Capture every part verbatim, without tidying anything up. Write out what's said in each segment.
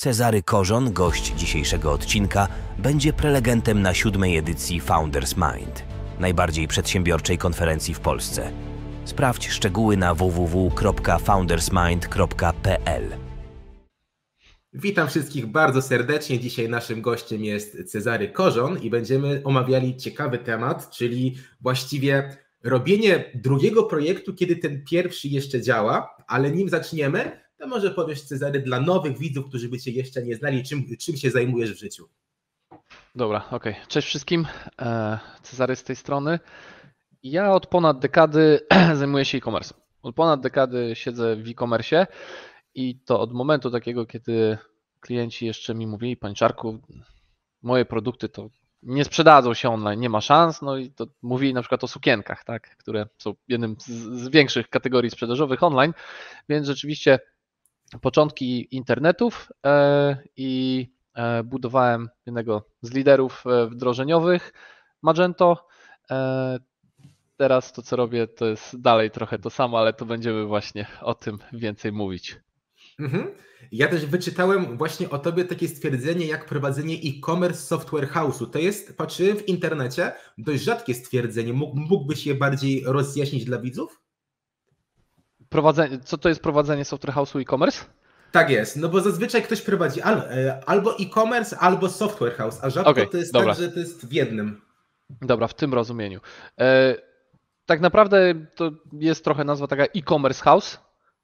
Cezary Korzon, gość dzisiejszego odcinka, będzie prelegentem na siódmej edycji Founders Mind, najbardziej przedsiębiorczej konferencji w Polsce. Sprawdź szczegóły na w w w kropka foundersmind kropka p l. Witam wszystkich bardzo serdecznie. Dzisiaj naszym gościem jest Cezary Korzon i będziemy omawiali ciekawy temat, czyli właściwie robienie drugiego projektu, kiedy ten pierwszy jeszcze działa, ale nim zaczniemy, to może powiesz, Cezary, dla nowych widzów, którzy by Cię jeszcze nie znali, czym, czym się zajmujesz w życiu? Dobra, okej. Okay. Cześć wszystkim. Cezary z tej strony. Ja od ponad dekady zajmuję się e-commerce. Od ponad dekady siedzę w e-commerce i to od momentu takiego, kiedy klienci jeszcze mi mówili: Panie Czarku, moje produkty to nie sprzedadzą się online, nie ma szans. No i to mówili na przykład o sukienkach, tak, które są jednym z, z większych kategorii sprzedażowych online, więc rzeczywiście początki internetów i budowałem jednego z liderów wdrożeniowych, Magento. Teraz to, co robię, to jest dalej trochę to samo, ale to będziemy właśnie o tym więcej mówić. Mhm. Ja też wyczytałem właśnie o Tobie takie stwierdzenie jak prowadzenie e-commerce software house'u. To jest, patrzyłem w internecie, dość rzadkie stwierdzenie. Mógłbyś je bardziej rozjaśnić dla widzów? Prowadzenie, co to jest prowadzenie software house'u e-commerce? Tak jest, no bo zazwyczaj ktoś prowadzi albo e-commerce, albo software house, a rzadko okay, to jest dobra. Tak, że to jest w jednym. Dobra, w tym rozumieniu. E, tak naprawdę to jest trochę nazwa taka e-commerce house,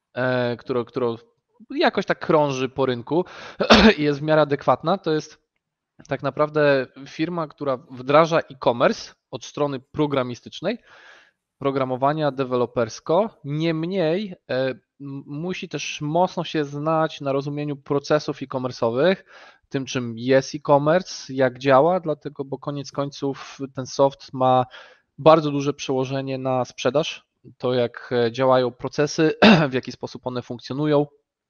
e, którą, którą jakoś tak krąży po rynku i jest w miarę adekwatna. To jest tak naprawdę firma, która wdraża e-commerce od strony programistycznej, programowania dewelopersko, niemniej e, musi też mocno się znać na rozumieniu procesów e-commerce'owych, tym czym jest e-commerce, jak działa, dlatego, bo koniec końców ten soft ma bardzo duże przełożenie na sprzedaż, to jak działają procesy, w jaki sposób one funkcjonują.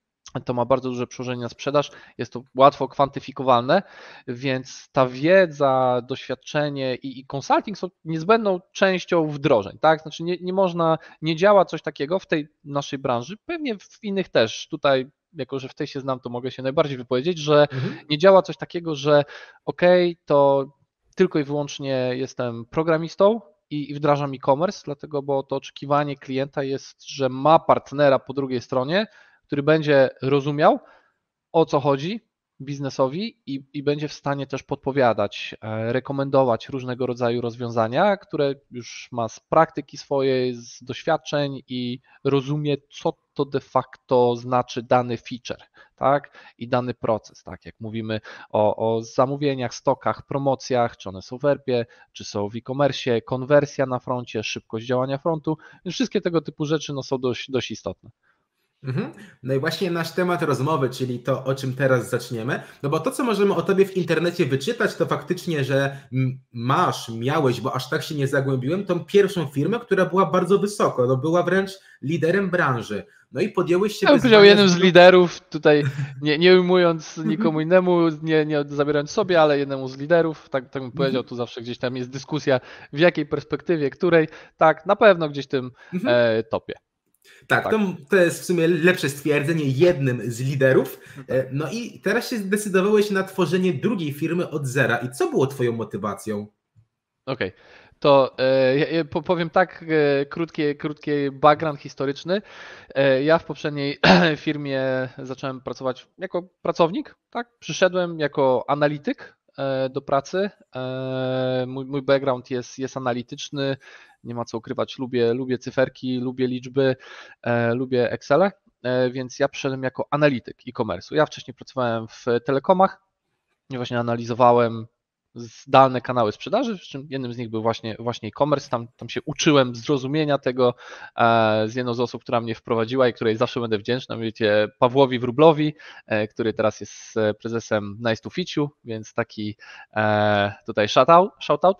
To ma bardzo duże przełożenie na sprzedaż, jest to łatwo kwantyfikowalne, więc ta wiedza, doświadczenie i, i consulting są niezbędną częścią wdrożeń, tak? Znaczy nie, nie można, nie działa coś takiego w tej naszej branży, pewnie w innych też, tutaj jako że w tej się znam, to mogę się najbardziej wypowiedzieć, że mhm. nie działa coś takiego, że okej, okay, to tylko i wyłącznie jestem programistą i, i wdrażam e-commerce, dlatego, bo to oczekiwanie klienta jest, że ma partnera po drugiej stronie, który będzie rozumiał, o co chodzi biznesowi i, i będzie w stanie też podpowiadać, rekomendować różnego rodzaju rozwiązania, które już ma z praktyki swojej, z doświadczeń i rozumie, co to de facto znaczy dany feature, tak? I dany proces, tak? Jak mówimy o, o zamówieniach, stokach, promocjach, czy one są w erpie, czy są w e-commerce, konwersja na froncie, szybkość działania frontu, więc wszystkie tego typu rzeczy no, są dość, dość istotne. Mhm. No i właśnie nasz temat rozmowy, czyli to, o czym teraz zaczniemy, no bo to, co możemy o Tobie w internecie wyczytać, to faktycznie, że masz, miałeś, bo aż tak się nie zagłębiłem, tą pierwszą firmę, która była bardzo wysoko, no była wręcz liderem branży. No i podjęłeś się... Ja bym powiedział jednym z liderów, tutaj nie, nie ujmując nikomu innemu, nie, nie zabierając sobie, ale jednemu z liderów, tak, tak bym powiedział, tu zawsze gdzieś tam jest dyskusja, w jakiej perspektywie, której, tak, na pewno gdzieś w tym e, topie. Tak, tak. To, to jest w sumie lepsze stwierdzenie, jednym z liderów. No i teraz się zdecydowałeś na tworzenie drugiej firmy od zera. I co było Twoją motywacją? Okej, okay. To e, powiem tak, e, krótki, krótki background historyczny. E, ja w poprzedniej firmie zacząłem pracować jako pracownik, tak? Przyszedłem jako analityk e, do pracy. E, mój, mój background jest, jest analityczny. Nie ma co ukrywać, lubię, lubię cyferki, lubię liczby, e, lubię Excele, e, więc ja przyszedłem jako analityk e-commerce'u. Ja wcześniej pracowałem w telekomach i właśnie analizowałem zdalne kanały sprzedaży, w czym jednym z nich był właśnie, właśnie e-commerce. Tam, tam się uczyłem zrozumienia tego e, z jedną z osób, która mnie wprowadziła i której zawsze będę wdzięczny, mianowicie Pawłowi Wróblowi, e, który teraz jest prezesem Nice to Fit You, więc taki e, tutaj shoutout. shoutout.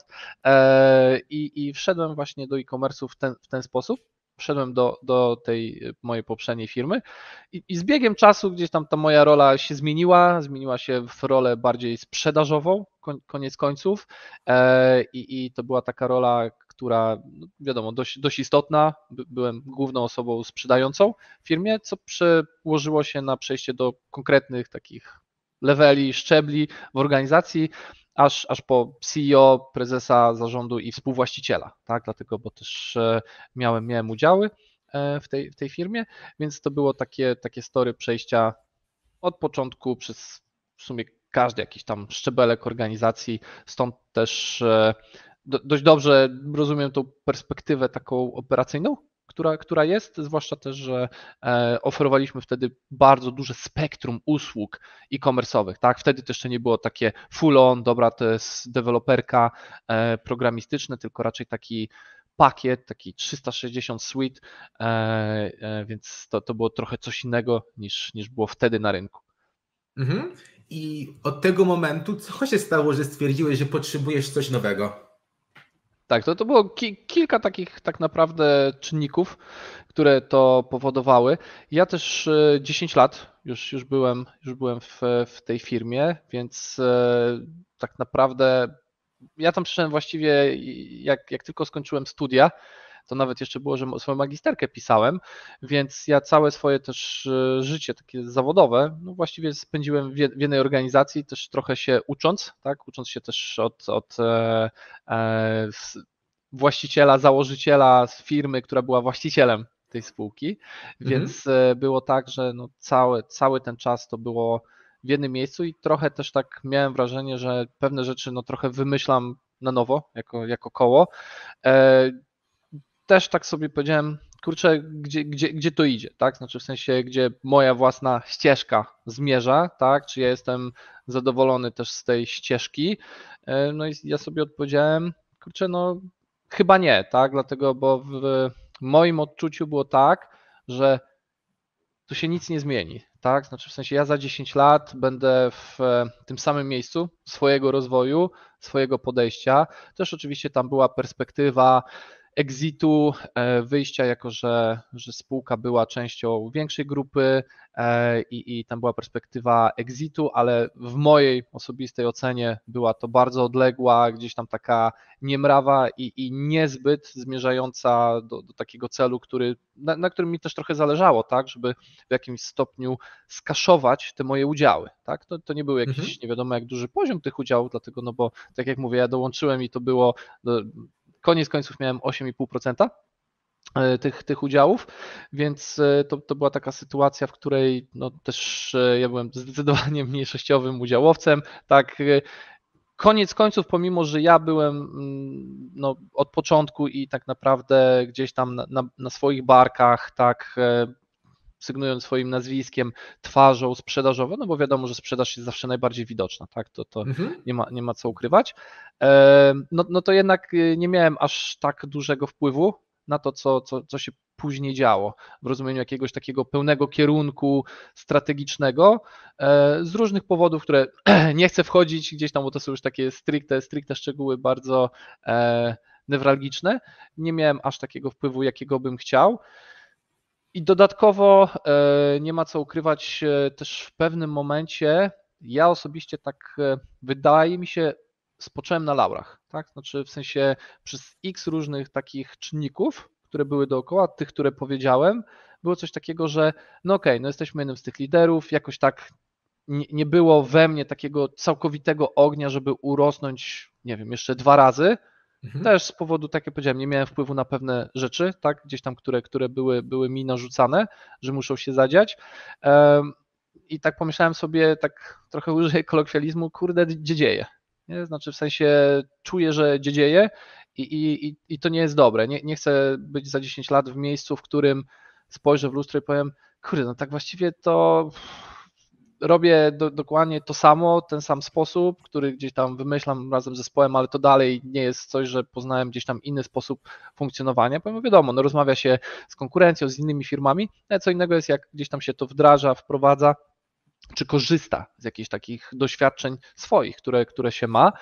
E, i, I wszedłem właśnie do e-commerce'u w ten, w ten sposób. Wszedłem do, do tej mojej poprzedniej firmy i, i z biegiem czasu gdzieś tam ta moja rola się zmieniła, zmieniła się w rolę bardziej sprzedażową, koniec końców e, i, i to była taka rola, która no wiadomo dość, dość istotna, By, byłem główną osobą sprzedającą w firmie, co przełożyło się na przejście do konkretnych takich leveli, szczebli w organizacji, aż, aż po C E O, prezesa zarządu i współwłaściciela, tak, dlatego, bo też miałem, miałem udziały w tej, w tej firmie, więc to było takie, takie story przejścia od początku przez w sumie każdy jakiś tam szczebelek organizacji, stąd też do, dość dobrze rozumiem tą perspektywę taką operacyjną, która, która jest, zwłaszcza też, że oferowaliśmy wtedy bardzo duże spektrum usług e-commerce'owych, tak? Wtedy też jeszcze nie było takie full on, dobra, to jest deweloperka programistyczne, tylko raczej taki pakiet, taki trzysta sześćdziesiąt suite, więc to, to było trochę coś innego niż, niż było wtedy na rynku. Mhm. I od tego momentu co się stało, że stwierdziłeś, że potrzebujesz coś nowego? Tak, to, to było ki kilka takich tak naprawdę czynników, które to powodowały. Ja też dziesięć lat już, już byłem, już byłem w, w tej firmie, więc tak naprawdę ja tam przyszedłem właściwie jak, jak tylko skończyłem studia, to nawet jeszcze było, że swoją magisterkę pisałem, więc ja całe swoje też życie takie zawodowe, no właściwie spędziłem w jednej organizacji, też trochę się ucząc, tak, ucząc się też od, od e, e, właściciela, założyciela z firmy, która była właścicielem tej spółki, więc mhm. było tak, że no cały, cały ten czas to było w jednym miejscu i trochę też tak miałem wrażenie, że pewne rzeczy no trochę wymyślam na nowo, jako, jako koło. E, też tak sobie powiedziałem, kurczę, gdzie, gdzie, gdzie to idzie, tak? Znaczy w sensie, gdzie moja własna ścieżka zmierza, tak? Czy ja jestem zadowolony też z tej ścieżki? No i ja sobie odpowiedziałem, kurczę, no chyba nie, tak? Dlatego, bo w moim odczuciu było tak, że tu się nic nie zmieni, tak? Znaczy w sensie ja za dziesięć lat będę w tym samym miejscu swojego rozwoju, swojego podejścia. Też oczywiście tam była perspektywa exitu, wyjścia, jako że, że spółka była częścią większej grupy i, i tam była perspektywa exitu, ale w mojej osobistej ocenie była to bardzo odległa, gdzieś tam taka niemrawa i, i niezbyt zmierzająca do, do takiego celu, który, na, na którym mi też trochę zależało, tak, żeby w jakimś stopniu skaszować te moje udziały, tak, to, to nie był jakiś mhm. nie wiadomo jak duży poziom tych udziałów, dlatego, no bo tak jak mówię, ja dołączyłem i to było do, koniec końców miałem osiem i pół procent tych, tych udziałów, więc to, to była taka sytuacja, w której no też ja byłem zdecydowanie mniejszościowym udziałowcem, tak. Koniec końców, pomimo że ja byłem no, od początku i tak naprawdę gdzieś tam na, na, na swoich barkach, tak, sygnując swoim nazwiskiem, twarzą sprzedażową, no bo wiadomo, że sprzedaż jest zawsze najbardziej widoczna, tak, to, to mhm. nie ma, nie ma co ukrywać, no, no to jednak nie miałem aż tak dużego wpływu na to, co, co, co się później działo, w rozumieniu jakiegoś takiego pełnego kierunku strategicznego, z różnych powodów, które nie chcę wchodzić gdzieś tam, bo to są już takie stricte, stricte szczegóły bardzo newralgiczne, nie miałem aż takiego wpływu, jakiego bym chciał. I dodatkowo nie ma co ukrywać, też w pewnym momencie ja osobiście tak wydaje mi się spocząłem na laurach, tak? Znaczy w sensie przez x różnych takich czynników, które były dookoła, tych, które powiedziałem, było coś takiego, że no okej, okay, no jesteśmy jednym z tych liderów, jakoś tak nie, nie było we mnie takiego całkowitego ognia, żeby urosnąć, nie wiem, jeszcze dwa razy. Mhm. Też z powodu, tak jak powiedziałem, nie miałem wpływu na pewne rzeczy, tak, gdzieś tam, które, które były, były mi narzucane, że muszą się zadziać. Um, I tak pomyślałem sobie, tak trochę użyję kolokwializmu, kurde, gdzie dzieje? Nie? Znaczy w sensie czuję, że dzieje i, i, i to nie jest dobre. Nie, nie chcę być za dziesięć lat w miejscu, w którym spojrzę w lustro i powiem, kurde, no tak właściwie to robię do, dokładnie to samo, ten sam sposób, który gdzieś tam wymyślam razem z zespołem, ale to dalej nie jest coś, że poznałem gdzieś tam inny sposób funkcjonowania, bo wiadomo, no rozmawia się z konkurencją, z innymi firmami, ale co innego jest jak gdzieś tam się to wdraża, wprowadza, czy korzysta z jakichś takich doświadczeń swoich, które, które się ma.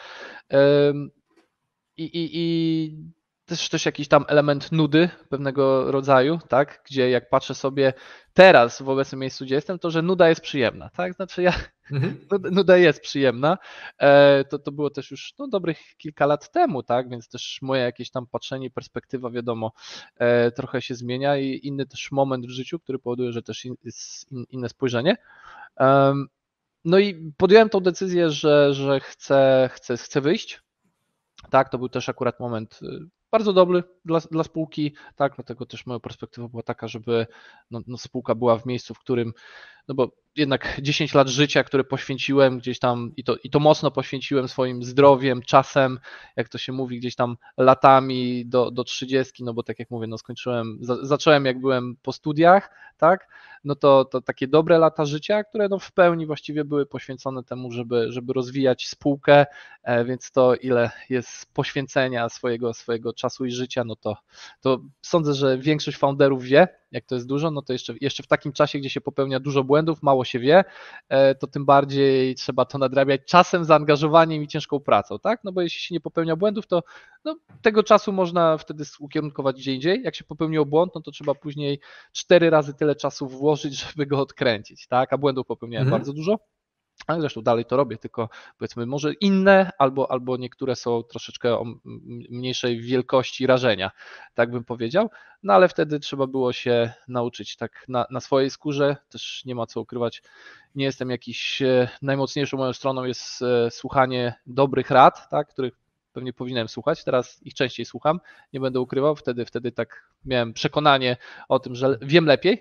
I, i, i też, też jakiś tam element nudy pewnego rodzaju, tak, gdzie jak patrzę sobie teraz w obecnym miejscu, gdzie jestem, to że nuda jest przyjemna, tak, znaczy ja, mhm. nuda jest przyjemna, to, to było też już no, dobrych kilka lat temu, tak, więc też moje jakieś tam patrzenie, perspektywa wiadomo trochę się zmienia i inny też moment w życiu, który powoduje, że też jest inne spojrzenie. No i podjąłem tą decyzję, że, że chcę, chcę, chcę wyjść. Tak, to był też akurat moment bardzo dobry dla, dla spółki, tak, dlatego też moja perspektywa była taka, żeby no, no spółka była w miejscu, w którym, no bo jednak dziesięć lat życia, które poświęciłem gdzieś tam i to, i to mocno poświęciłem swoim zdrowiem, czasem, jak to się mówi, gdzieś tam latami do, do trzydziestki, no bo tak jak mówię, no skończyłem, za, zacząłem jak byłem po studiach, tak, no to, to takie dobre lata życia, które no w pełni właściwie były poświęcone temu, żeby, żeby rozwijać spółkę, więc to ile jest poświęcenia swojego, swojego czasu i życia, no to, to sądzę, że większość founderów wie, jak to jest dużo, no to jeszcze, jeszcze w takim czasie, gdzie się popełnia dużo błędów, mało się wie, to tym bardziej trzeba to nadrabiać czasem, zaangażowaniem i ciężką pracą, tak? No bo jeśli się nie popełnia błędów, to no, tego czasu można wtedy ukierunkować gdzie indziej. Jak się popełniło błąd, no to trzeba później cztery razy tyle czasu włożyć, żeby go odkręcić, tak? A błędów popełniałem Mhm. bardzo dużo. Ale zresztą dalej to robię, tylko powiedzmy może inne, albo, albo niektóre są troszeczkę o mniejszej wielkości rażenia, tak bym powiedział, no ale wtedy trzeba było się nauczyć tak na, na swojej skórze, też nie ma co ukrywać, nie jestem jakiś, najmocniejszą moją stroną jest słuchanie dobrych rad, tak, których pewnie powinienem słuchać, teraz ich częściej słucham, nie będę ukrywał, wtedy, wtedy tak miałem przekonanie o tym, że wiem lepiej,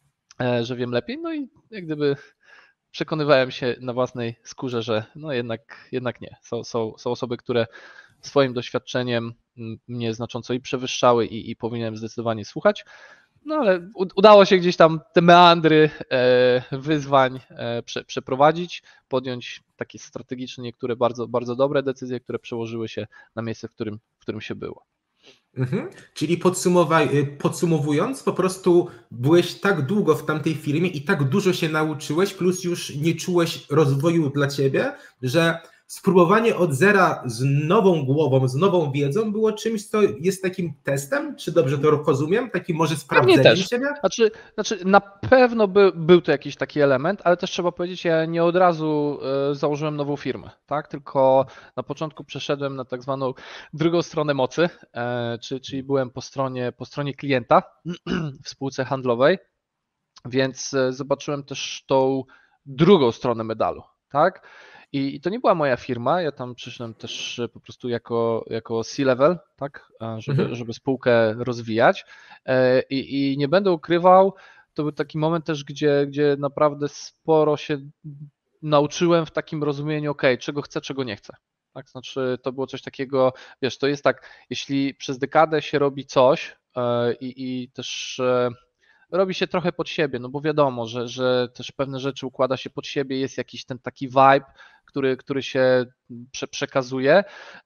że wiem lepiej, no i jak gdyby przekonywałem się na własnej skórze, że no jednak, jednak nie. Są, są, są osoby, które swoim doświadczeniem mnie znacząco i przewyższały i, i powinienem zdecydowanie słuchać. No ale udało się gdzieś tam te meandry e, wyzwań e, prze, przeprowadzić, podjąć takie strategiczne, niektóre bardzo, bardzo dobre decyzje, które przełożyły się na miejsce, w którym, w którym się było. Mhm. Czyli podsumowaj, podsumowując, po prostu byłeś tak długo w tamtej firmie i tak dużo się nauczyłeś, plus już nie czułeś rozwoju dla ciebie, że spróbowanie od zera z nową głową, z nową wiedzą było czymś, co jest takim testem? Czy dobrze to rozumiem? Takim może sprawdzeniem też. siebie? Znaczy, znaczy na pewno by, był to jakiś taki element, ale też trzeba powiedzieć, ja nie od razu y, założyłem nową firmę, tak? Tylko na początku przeszedłem na tak zwaną drugą stronę mocy, e, czyli, czyli byłem po stronie, po stronie klienta w spółce handlowej, więc zobaczyłem też tą drugą stronę medalu, tak? I, I to nie była moja firma, ja tam przyszedłem też po prostu jako, jako C-level, tak, żeby, Mhm. żeby spółkę rozwijać. I, I nie będę ukrywał, to był taki moment też, gdzie, gdzie naprawdę sporo się nauczyłem w takim rozumieniu, ok, czego chcę, czego nie chcę. Tak, znaczy to było coś takiego, wiesz, to jest tak, jeśli przez dekadę się robi coś i, i też robi się trochę pod siebie, no bo wiadomo, że, że też pewne rzeczy układa się pod siebie, jest jakiś ten taki vibe, który, który się prze, przekazuje,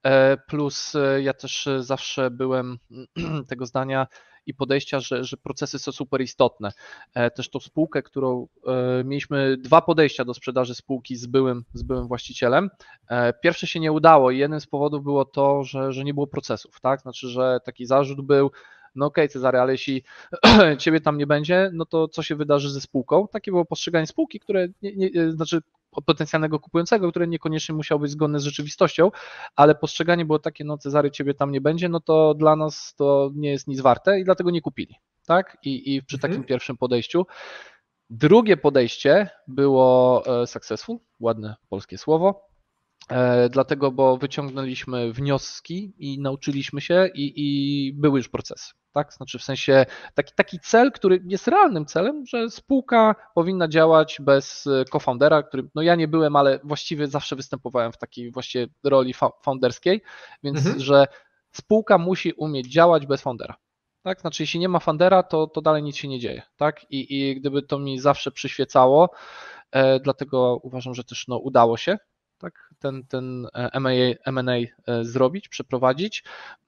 plus ja też zawsze byłem tego zdania i podejścia, że, że procesy są super istotne. Też tą spółkę, którą mieliśmy dwa podejścia do sprzedaży spółki z byłym, z byłym właścicielem. Pierwsze się nie udało i jednym z powodów było to, że, że nie było procesów, tak? Znaczy, że taki zarzut był, no okej, okay, Cezary, ale jeśli ciebie tam nie będzie, no to co się wydarzy ze spółką? Takie było postrzeganie spółki, które, nie, nie, znaczy potencjalnego kupującego, które niekoniecznie musiało być zgodne z rzeczywistością, ale postrzeganie było takie, no Cezary, ciebie tam nie będzie, no to dla nas to nie jest nic warte i dlatego nie kupili, tak? I, i przy Mhm. takim pierwszym podejściu. Drugie podejście było successful, ładne polskie słowo, dlatego, bo wyciągnęliśmy wnioski i nauczyliśmy się i, i były już procesy. Tak? Znaczy w sensie taki, taki cel, który jest realnym celem, że spółka powinna działać bez co-foundera, który, no ja nie byłem, ale właściwie zawsze występowałem w takiej właśnie roli founderskiej, więc Mhm. że spółka musi umieć działać bez foundera. Tak? Znaczy jeśli nie ma foundera, to, to dalej nic się nie dzieje. Tak? I, i gdyby to mi zawsze przyświecało, e, dlatego uważam, że też no, udało się tak, ten, ten M and A zrobić, przeprowadzić.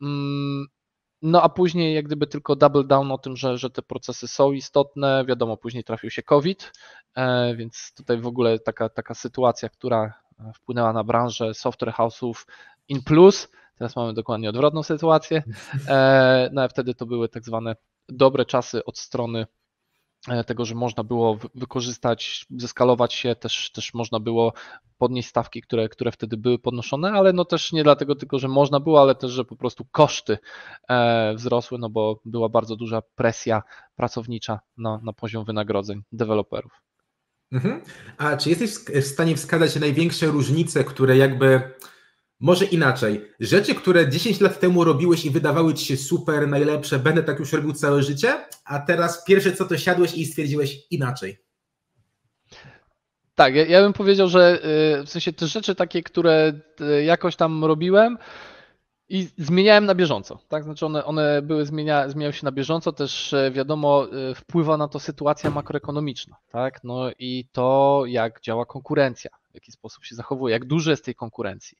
No a później jak gdyby tylko double down o tym, że, że te procesy są istotne, wiadomo, później trafił się COVID, więc tutaj w ogóle taka, taka sytuacja, która wpłynęła na branżę software house'ów in plus, teraz mamy dokładnie odwrotną sytuację, no a wtedy to były tak zwane dobre czasy od strony tego, że można było wykorzystać, zeskalować się, też, też można było podnieść stawki, które, które wtedy były podnoszone, ale no też nie dlatego tylko, że można było, ale też, że po prostu koszty wzrosły, no bo była bardzo duża presja pracownicza na, na poziom wynagrodzeń deweloperów. Mhm. A czy jesteś w stanie wskazać największe różnice, które jakby, może inaczej, rzeczy, które dziesięć lat temu robiłeś i wydawały ci się super, najlepsze, będę tak już robił całe życie, a teraz pierwsze co to siadłeś i stwierdziłeś inaczej? Tak, ja, ja bym powiedział, że y, w sensie te rzeczy takie, które y, jakoś tam robiłem i zmieniałem na bieżąco, tak? Znaczy one, one były zmienia, zmieniały się na bieżąco, też e, wiadomo, y, wpływa na to sytuacja makroekonomiczna, tak? No i to, jak działa konkurencja, w jaki sposób się zachowuje, jak dużo jest tej konkurencji.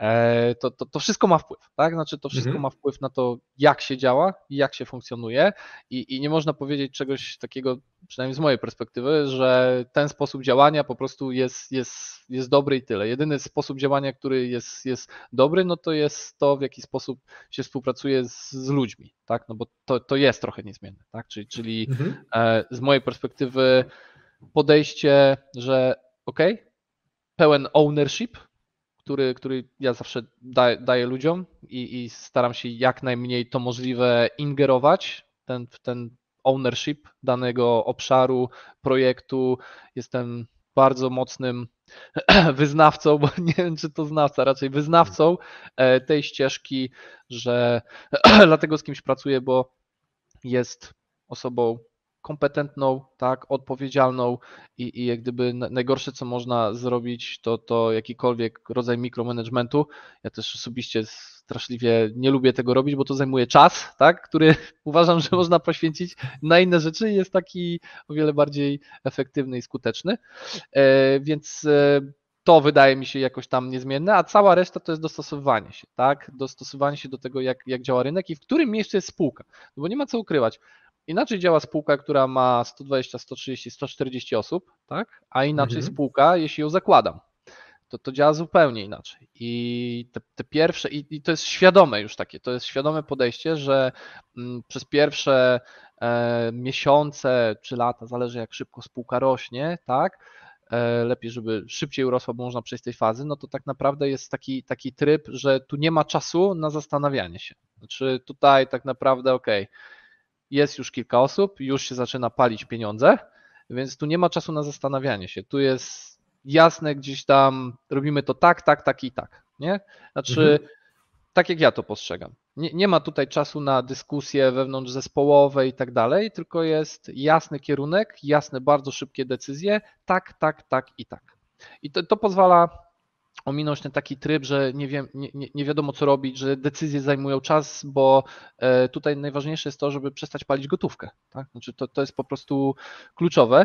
E, To, to, to wszystko ma wpływ, tak? Znaczy to wszystko Mhm. ma wpływ na to, jak się działa i jak się funkcjonuje i, i nie można powiedzieć czegoś takiego, przynajmniej z mojej perspektywy, że ten sposób działania po prostu jest, jest, jest dobry i tyle. Jedyny sposób działania, który jest, jest dobry, no to jest to, w jaki sposób się współpracuje z, z ludźmi, tak? No bo to, to jest trochę niezmienne, tak? Czyli, czyli Mhm. e, z mojej perspektywy podejście, że ok, pełen ownership, który, który ja zawsze daję, daję ludziom i, i staram się jak najmniej to możliwe ingerować ten, w ten ownership danego obszaru, projektu. Jestem bardzo mocnym wyznawcą, bo nie wiem, czy to znawca, raczej wyznawcą e, tej ścieżki, że dlatego z kimś pracuję, bo jest osobą kompetentną, tak, odpowiedzialną i, i jak gdyby najgorsze, co można zrobić, to, to jakikolwiek rodzaj mikromanagementu. Ja też osobiście straszliwie nie lubię tego robić, bo to zajmuje czas, tak, który uważam, że można poświęcić na inne rzeczy i jest taki o wiele bardziej efektywny i skuteczny. E, więc e, to wydaje mi się jakoś tam niezmienne, a cała reszta to jest dostosowywanie się, tak? Dostosowanie się do tego, jak, jak działa rynek i w którym miejscu jest spółka. No bo nie ma co ukrywać. Inaczej działa spółka, która ma sto dwadzieścia, sto trzydzieści, sto czterdzieści osób, tak? A inaczej Mhm. spółka, jeśli ją zakładam. To, to działa zupełnie inaczej. I te, te pierwsze, i, i to jest świadome już takie, to jest świadome podejście, że mm, przez pierwsze e, miesiące czy lata, zależy jak szybko spółka rośnie, tak? E, lepiej, żeby szybciej urosła, bo można przejść z tej fazy, no to tak naprawdę jest taki, taki tryb, że tu nie ma czasu na zastanawianie się. Znaczy tutaj tak naprawdę ok, jest już kilka osób, już się zaczyna palić pieniądze, więc tu nie ma czasu na zastanawianie się. Tu jest jasne gdzieś tam, robimy to tak, tak, tak i tak, nie? Znaczy, Mhm. tak jak ja to postrzegam. Nie, nie ma tutaj czasu na dyskusje wewnątrzzespołowe i tak dalej, tylko jest jasny kierunek, jasne, bardzo szybkie decyzje, tak, tak, tak i tak. I to, to pozwala ominąć ten taki tryb, że nie, wiem, nie, nie, nie wiadomo co robić, że decyzje zajmują czas, bo e, tutaj najważniejsze jest to, żeby przestać palić gotówkę. Tak? Znaczy to, to jest po prostu kluczowe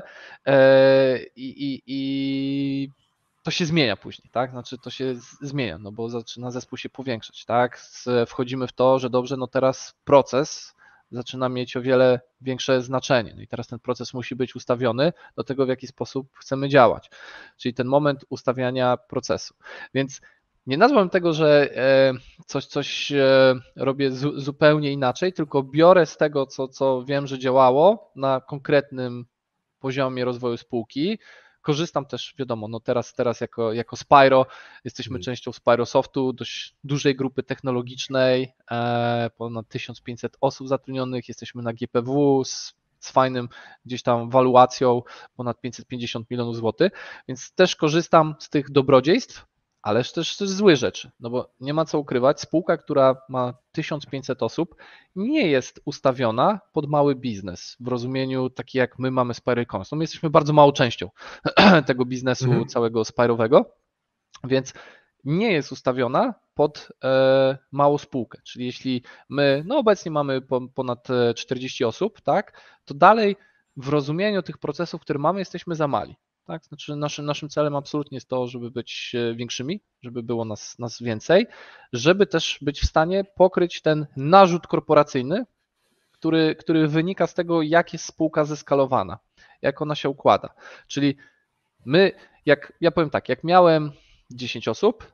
e, i, i, i to się zmienia później, tak? Znaczy to się zmienia, no bo zaczyna zespół się powiększać, tak? Wchodzimy w to, że dobrze, no teraz proces zaczyna mieć o wiele większe znaczenie. No i teraz ten proces musi być ustawiony do tego, w jaki sposób chcemy działać. Czyli ten moment ustawiania procesu. Więc nie nazwałem tego, że coś, coś robię zupełnie inaczej, tylko biorę z tego, co, co wiem, że działało na konkretnym poziomie rozwoju spółki. Korzystam też, wiadomo, no teraz, teraz jako, jako Spyro, jesteśmy częścią Spyrosoftu, dość dużej grupy technologicznej, ponad tysiąc pięćset osób zatrudnionych, jesteśmy na G P W z, z fajnym gdzieś tam waluacją ponad pięćset pięćdziesiąt milionów złotych, więc też korzystam z tych dobrodziejstw, ale też też złe rzeczy, no bo nie ma co ukrywać, spółka, która ma tysiąc pięćset osób, nie jest ustawiona pod mały biznes w rozumieniu taki jak my mamy Spyro e-commerce. No my jesteśmy bardzo małą częścią tego biznesu Mhm. całego Spyrowego, więc nie jest ustawiona pod e, małą spółkę, czyli jeśli my, no obecnie mamy po, ponad czterdzieści osób, tak, to dalej w rozumieniu tych procesów, które mamy, jesteśmy za mali. Tak? Znaczy naszym, naszym celem absolutnie jest to, żeby być większymi, żeby było nas, nas więcej, żeby też być w stanie pokryć ten narzut korporacyjny, który, który wynika z tego, jak jest spółka zeskalowana, jak ona się układa. Czyli my, jak ja powiem tak, jak miałem dziesięć osób,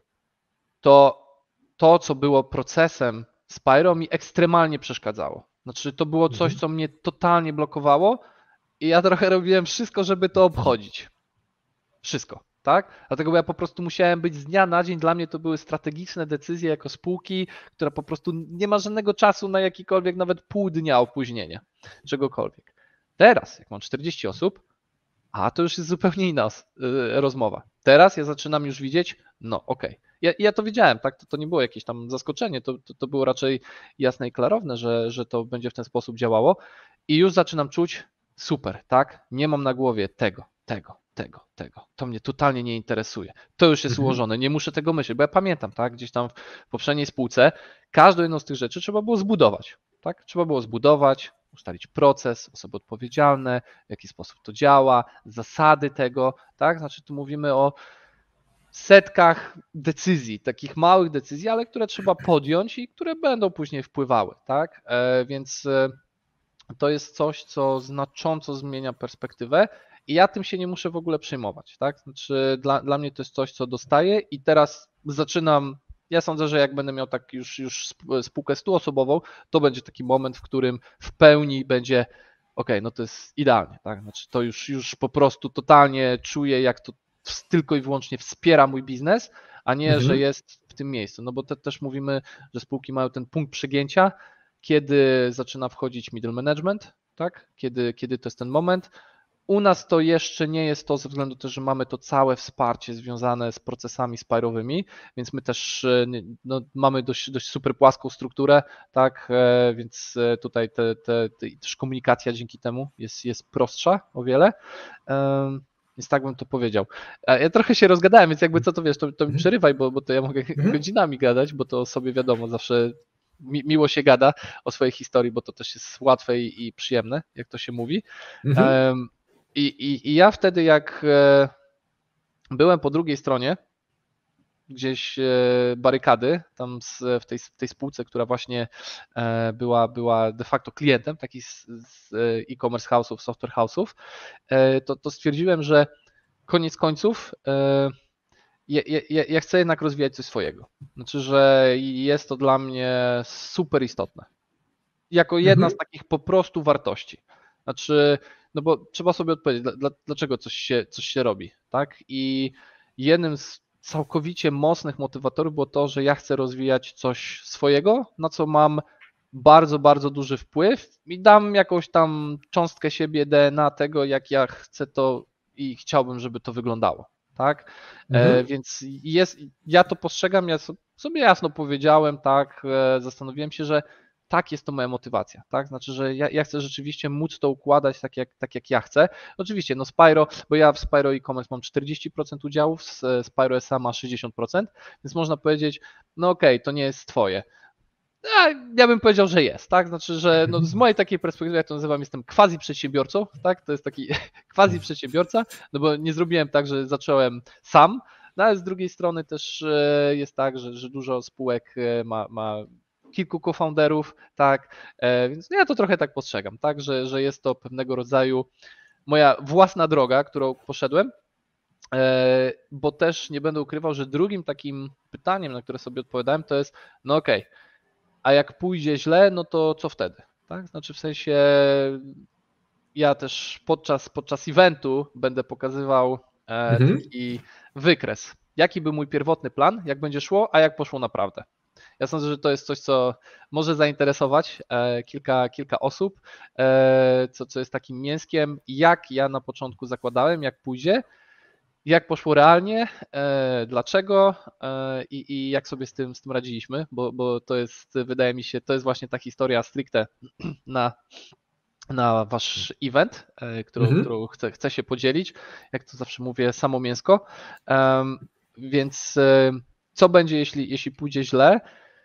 to to, co było procesem Spyro, mi ekstremalnie przeszkadzało. Znaczy, to było coś, co mnie totalnie blokowało i ja trochę robiłem wszystko, żeby to obchodzić. Wszystko, tak? Dlatego ja po prostu musiałem być z dnia na dzień. Dla mnie to były strategiczne decyzje jako spółki, która po prostu nie ma żadnego czasu na jakikolwiek nawet pół dnia opóźnienia, czegokolwiek. Teraz, jak mam czterdzieści osób, a to już jest zupełnie inna y, rozmowa. Teraz ja zaczynam już widzieć, no okej, okay. ja, ja to wiedziałem, tak, to, to nie było jakieś tam zaskoczenie, to, to, to było raczej jasne i klarowne, że, że to będzie w ten sposób działało i już zaczynam czuć, super, tak, nie mam na głowie tego, tego, tego, tego, to mnie totalnie nie interesuje, to już jest Mhm. ułożone, nie muszę tego myśleć, bo ja pamiętam, tak, gdzieś tam w poprzedniej spółce każdą jedną z tych rzeczy trzeba było zbudować, tak, trzeba było zbudować, ustalić proces, osoby odpowiedzialne, w jaki sposób to działa, zasady tego, tak, znaczy tu mówimy o setkach decyzji, takich małych decyzji, ale które trzeba podjąć i które będą później wpływały, tak, e, więc e, to jest coś, co znacząco zmienia perspektywę i ja tym się nie muszę w ogóle przejmować, tak, znaczy dla, dla mnie to jest coś, co dostaję i teraz zaczynam, ja sądzę, że jak będę miał tak już, już spółkę stuosobową, to będzie taki moment, w którym w pełni będzie ok, no to jest idealnie, tak, znaczy to już, już po prostu totalnie czuję, jak to tylko i wyłącznie wspiera mój biznes, a nie, Mhm. że jest w tym miejscu, no bo te, też mówimy, że spółki mają ten punkt przegięcia, kiedy zaczyna wchodzić middle management, tak? Kiedy, kiedy to jest ten moment. U nas to jeszcze nie jest to ze względu też, że mamy to całe wsparcie związane z procesami spirowymi, więc my też no, mamy dość, dość super płaską strukturę, tak, więc tutaj te, te, te, też komunikacja dzięki temu jest, jest prostsza o wiele. Więc tak bym to powiedział. Ja trochę się rozgadałem, więc jakby co to wiesz, to, to mi przerywaj, bo, bo to ja mogę Mhm. godzinami gadać, bo to sobie wiadomo, zawsze mi, miło się gada o swojej historii, bo to też jest łatwe i, i przyjemne, jak to się mówi. Mhm. Um, i, i, I ja wtedy jak byłem po drugiej stronie, gdzieś barykady, tam w tej, w tej spółce, która właśnie była, była de facto klientem takich z e-commerce house'ów, software house'ów, to, to stwierdziłem, że koniec końców ja, ja, ja chcę jednak rozwijać coś swojego. Znaczy, że jest to dla mnie super istotne. Jako jedna Mhm. z takich po prostu wartości. Znaczy, no bo trzeba sobie odpowiedzieć, dlaczego coś się, coś się robi, tak? I jednym z całkowicie mocnych motywatorów było to, że ja chcę rozwijać coś swojego, na co mam bardzo, bardzo duży wpływ i dam jakąś tam cząstkę siebie, D N A tego, jak ja chcę to i chciałbym, żeby to wyglądało, tak? Mhm. E, więc jest, ja to postrzegam, ja sobie jasno powiedziałem, tak, e, zastanowiłem się, że tak, jest to moja motywacja, tak, znaczy, że ja, ja chcę rzeczywiście móc to układać tak jak, tak jak ja chcę. Oczywiście, no Spyro, bo ja w Spyro e-commerce mam czterdzieści procent udziałów, Spyro S A ma sześćdziesiąt procent, więc można powiedzieć, no okej, okay, to nie jest twoje. Ja bym powiedział, że jest, tak, znaczy, że no z mojej takiej perspektywy, ja to nazywam, jestem quasi przedsiębiorcą, tak, to jest taki quasi przedsiębiorca, no bo nie zrobiłem tak, że zacząłem sam, no ale z drugiej strony też jest tak, że, że dużo spółek ma, ma kilku co-founderów, tak, więc ja to trochę tak postrzegam, tak, że, że jest to pewnego rodzaju moja własna droga, którą poszedłem, bo też nie będę ukrywał, że drugim takim pytaniem, na które sobie odpowiadałem, to jest, no okej, okay, a jak pójdzie źle, no to co wtedy, tak, znaczy w sensie ja też podczas, podczas eventu będę pokazywał Mhm. taki wykres, jaki był mój pierwotny plan, jak będzie szło, a jak poszło naprawdę. Ja sądzę, że to jest coś, co może zainteresować kilka, kilka osób, co, co jest takim mięskiem, jak ja na początku zakładałem, jak pójdzie, jak poszło realnie, dlaczego i, i jak sobie z tym, z tym radziliśmy, bo, bo to jest, wydaje mi się, to jest właśnie ta historia stricte na, na wasz event, którą, Mhm. którą chcę, chcę się podzielić, jak to zawsze mówię, samo mięsko, więc co będzie, jeśli, jeśli pójdzie źle?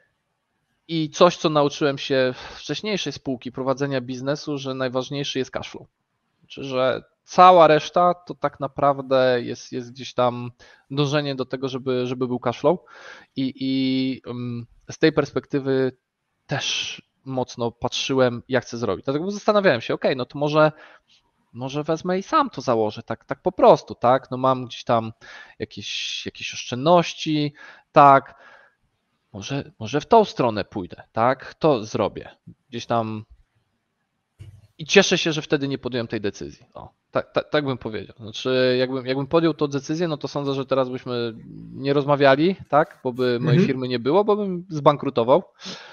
I coś, co nauczyłem się w wcześniejszej spółki prowadzenia biznesu, że najważniejszy jest cash flow. Znaczy, że cała reszta to tak naprawdę jest, jest gdzieś tam dążenie do tego, żeby, żeby był cash flow i, i z tej perspektywy też mocno patrzyłem, jak chcę zrobić. Dlatego zastanawiałem się, ok, no to może, może wezmę i sam to założę, tak, tak po prostu, tak, no mam gdzieś tam jakieś, jakieś oszczędności, tak, Może, może w tą stronę pójdę, tak? To zrobię. Gdzieś tam. I cieszę się, że wtedy nie podjąłem tej decyzji. O, tak, tak, tak bym powiedział. Znaczy, jakbym, jakbym podjął tą decyzję, no to sądzę, że teraz byśmy nie rozmawiali, tak? Bo by mojej Mhm. firmy nie było, bo bym zbankrutował,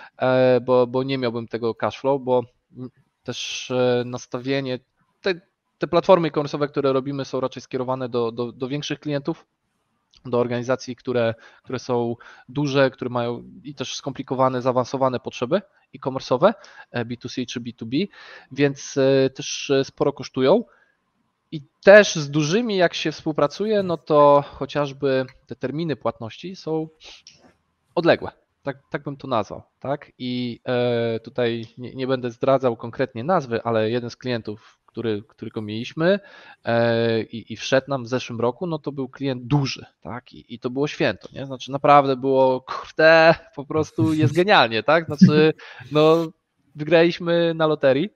bo, bo nie miałbym tego cash flow, bo też nastawienie. Te, te platformy e-commerce'owe, które robimy, są raczej skierowane do, do, do większych klientów, do organizacji, które, które są duże, które mają i też skomplikowane, zaawansowane potrzeby e-commerce'owe, B dwa C czy B dwa B, więc też sporo kosztują. I też z dużymi, jak się współpracuje, no to chociażby te terminy płatności są odległe. Tak, tak bym to nazwał. Tak? I tutaj nie, nie będę zdradzał konkretnie nazwy, ale jeden z klientów, który, którego mieliśmy i, i wszedł nam w zeszłym roku, no to był klient duży, tak? I, i to było święto, nie? Znaczy naprawdę było, kurde, po prostu jest genialnie, tak? Znaczy, no wygraliśmy na loterii,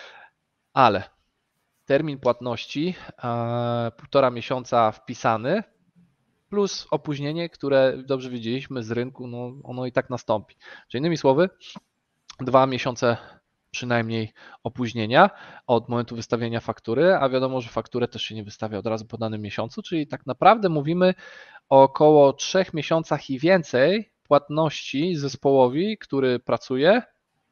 ale termin płatności e, półtora miesiąca wpisany, plus opóźnienie, które dobrze wiedzieliśmy z rynku, no ono i tak nastąpi. Czyli innymi słowy, dwa miesiące przynajmniej opóźnienia od momentu wystawienia faktury, a wiadomo, że fakturę też się nie wystawia od razu po danym miesiącu, czyli tak naprawdę mówimy o około trzech miesiącach i więcej płatności zespołowi, który pracuje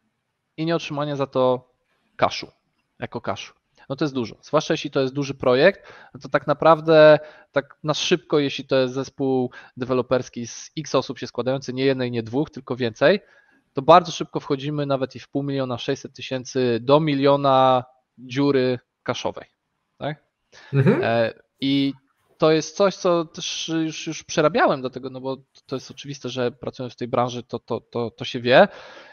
i nie otrzymania za to cashu, jako cashu. No to jest dużo, zwłaszcza jeśli to jest duży projekt, no to tak naprawdę tak na szybko, jeśli to jest zespół deweloperski z x osób się składający, nie jednej, nie dwóch, tylko więcej, to bardzo szybko wchodzimy nawet i w pół miliona, sześćset tysięcy do miliona dziury cashowej. Tak? Mhm. I to jest coś, co też już, już przerabiałem do tego, no bo to jest oczywiste, że pracując w tej branży, to, to, to, to się wie.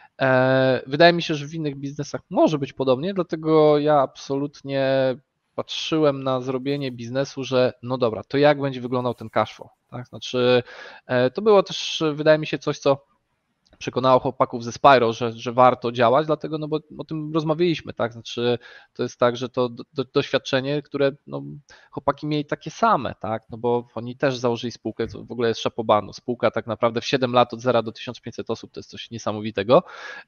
Wydaje mi się, że w innych biznesach może być podobnie, dlatego ja absolutnie patrzyłem na zrobienie biznesu, że no dobra, to jak będzie wyglądał ten cashflow, tak? Znaczy to było też, wydaje mi się, coś, co przekonało chłopaków ze Spyro, że, że warto działać, dlatego no bo o tym rozmawialiśmy, tak, znaczy to jest tak, że to do, do, doświadczenie, które no, chłopaki mieli takie same, tak, no bo oni też założyli spółkę, to w ogóle jest szapobano, spółka tak naprawdę w siedem lat od zera do tysiąc pięćset osób, to jest coś niesamowitego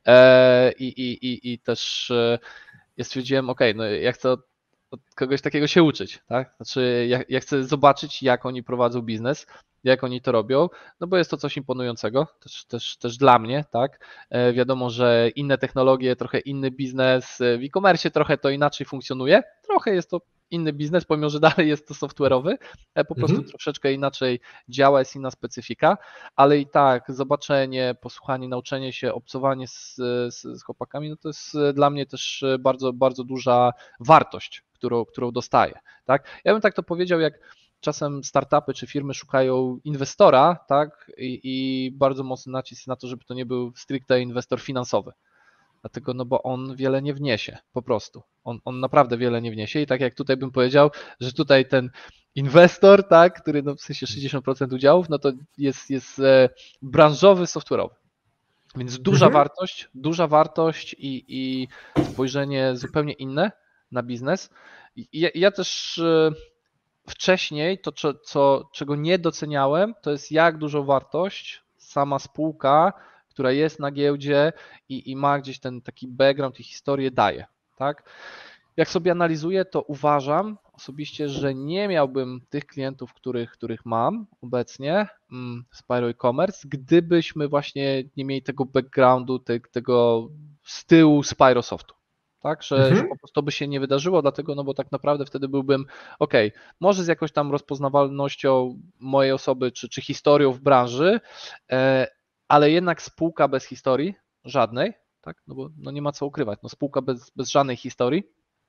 e, i, i, i, i też e, ja stwierdziłem, ok, no ja chcę od, od kogoś takiego się uczyć, tak, znaczy ja, ja chcę zobaczyć, jak oni prowadzą biznes, jak oni to robią, no bo jest to coś imponującego, też, też, też dla mnie, tak, e, wiadomo, że inne technologie, trochę inny biznes, w e-commerce trochę to inaczej funkcjonuje, trochę jest to inny biznes, pomimo, że dalej jest to software'owy, po prostu mhm. troszeczkę inaczej działa, jest inna specyfika, ale i tak zobaczenie, posłuchanie, nauczenie się, obcowanie z, z, z chłopakami, no to jest dla mnie też bardzo, bardzo duża wartość, którą, którą dostaję, tak. Ja bym tak to powiedział, jak czasem startupy czy firmy szukają inwestora, tak, i, i bardzo mocny nacisk na to, żeby to nie był stricte inwestor finansowy. Dlatego, no bo on wiele nie wniesie, po prostu. On, on naprawdę wiele nie wniesie i tak jak tutaj bym powiedział, że tutaj ten inwestor, tak, który no w sensie sześćdziesiąt procent udziałów, no to jest, jest e, branżowy, software'owy. Więc duża mhm. wartość, duża wartość i, i spojrzenie zupełnie inne na biznes. I ja, ja też e, wcześniej to, co, co, czego nie doceniałem, to jest jak dużą wartość sama spółka, która jest na giełdzie i, i ma gdzieś ten taki background i historię daje, tak? Jak sobie analizuję, to uważam osobiście, że nie miałbym tych klientów, których, których mam obecnie, Spyro e-commerce, gdybyśmy właśnie nie mieli tego backgroundu, te, tego z tyłu Spyro Softu. Tak, że, mhm. że po prostu to by się nie wydarzyło, dlatego, no bo tak naprawdę wtedy byłbym, ok, może z jakąś tam rozpoznawalnością mojej osoby, czy, czy historią w branży, e, ale jednak spółka bez historii, żadnej, tak, no bo no nie ma co ukrywać, no spółka bez, bez żadnej historii,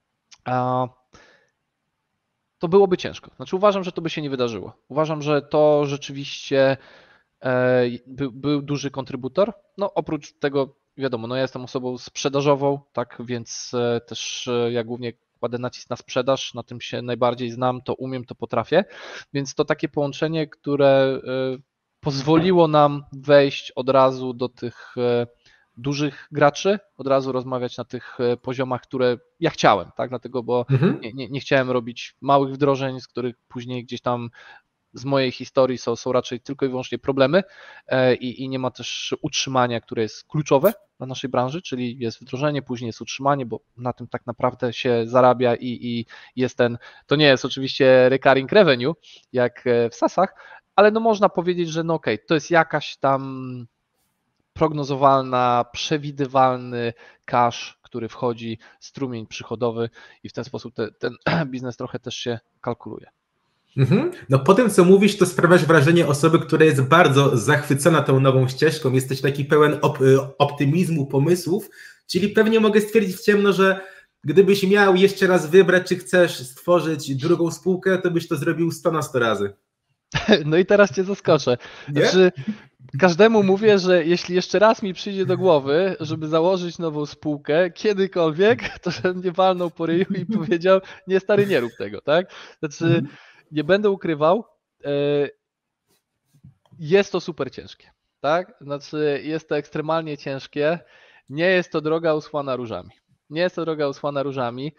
a, to byłoby ciężko. Znaczy uważam, że to by się nie wydarzyło. Uważam, że to rzeczywiście e, by, był duży kontrybutor, no oprócz tego wiadomo, no ja jestem osobą sprzedażową, tak, więc też ja głównie kładę nacisk na sprzedaż, na tym się najbardziej znam, to umiem, to potrafię, więc to takie połączenie, które pozwoliło nam wejść od razu do tych dużych graczy, od razu rozmawiać na tych poziomach, które ja chciałem, tak, dlatego, bo mhm. nie, nie, nie chciałem robić małych wdrożeń, z których później gdzieś tam z mojej historii są, są raczej tylko i wyłącznie problemy i, i nie ma też utrzymania, które jest kluczowe dla naszej branży, czyli jest wdrożenie, później jest utrzymanie, bo na tym tak naprawdę się zarabia i, i jest ten, to nie jest oczywiście recurring revenue, jak w SaaSach, ale no można powiedzieć, że no okej, okay, to jest jakaś tam prognozowalna, przewidywalny cash, który wchodzi, strumień przychodowy i w ten sposób te, ten biznes trochę też się kalkuluje. Mhm. No po tym, co mówisz, to sprawiasz wrażenie osoby, która jest bardzo zachwycona tą nową ścieżką, jesteś taki pełen op optymizmu, pomysłów, czyli pewnie mogę stwierdzić w ciemno, że gdybyś miał jeszcze raz wybrać, czy chcesz stworzyć drugą spółkę, to byś to zrobił sto na sto razy. No i teraz cię zaskoczę. Znaczy, każdemu mówię, że jeśli jeszcze raz mi przyjdzie do głowy, żeby założyć nową spółkę, kiedykolwiek, to żebym mnie walnął po ryju i powiedział, nie stary, nie rób tego, tak? Znaczy, mhm. nie będę ukrywał, jest to super ciężkie, tak? Znaczy, jest to ekstremalnie ciężkie, nie jest to droga usłana różami. Nie jest to droga usłana różami.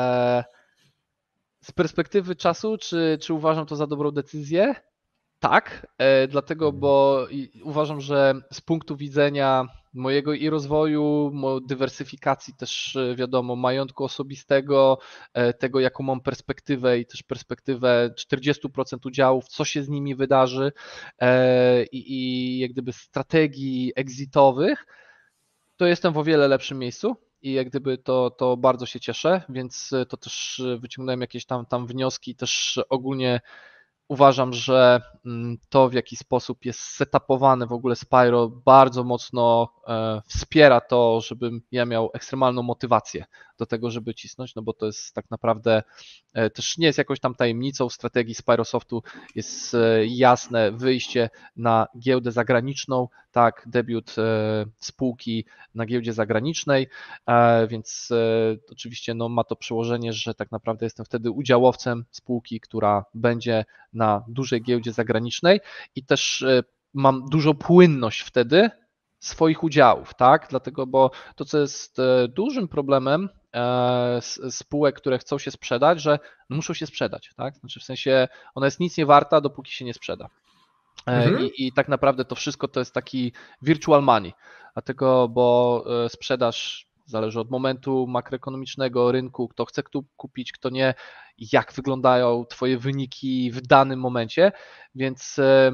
Z perspektywy czasu, czy, czy uważam to za dobrą decyzję? Tak, dlatego, bo uważam, że z punktu widzenia mojego i rozwoju, dywersyfikacji też wiadomo, majątku osobistego, tego jaką mam perspektywę i też perspektywę czterdzieści procent udziałów, co się z nimi wydarzy i, i jak gdyby strategii exitowych, to jestem w o wiele lepszym miejscu. I jak gdyby to, to bardzo się cieszę, więc to też wyciągnąłem jakieś tam, tam wnioski, też ogólnie uważam, że to w jaki sposób jest setupowane w ogóle Spyro bardzo mocno wspiera to, żebym ja miał ekstremalną motywację do tego, żeby cisnąć, no bo to jest tak naprawdę też nie jest jakąś tam tajemnicą strategii Spyrosoftu, jest jasne wyjście na giełdę zagraniczną, tak, debiut spółki na giełdzie zagranicznej, więc oczywiście no, ma to przełożenie, że tak naprawdę jestem wtedy udziałowcem spółki, która będzie na dużej giełdzie zagranicznej i też mam dużą płynność wtedy swoich udziałów, tak? Dlatego, bo to, co jest dużym problemem spółek, które chcą się sprzedać, że muszą się sprzedać, tak? Znaczy w sensie ona jest nic nie warta, dopóki się nie sprzeda. Mhm. I, I tak naprawdę to wszystko to jest taki virtual money, dlatego, bo sprzedaż zależy od momentu makroekonomicznego rynku, kto chce kupić, kto nie, jak wyglądają Twoje wyniki w danym momencie, więc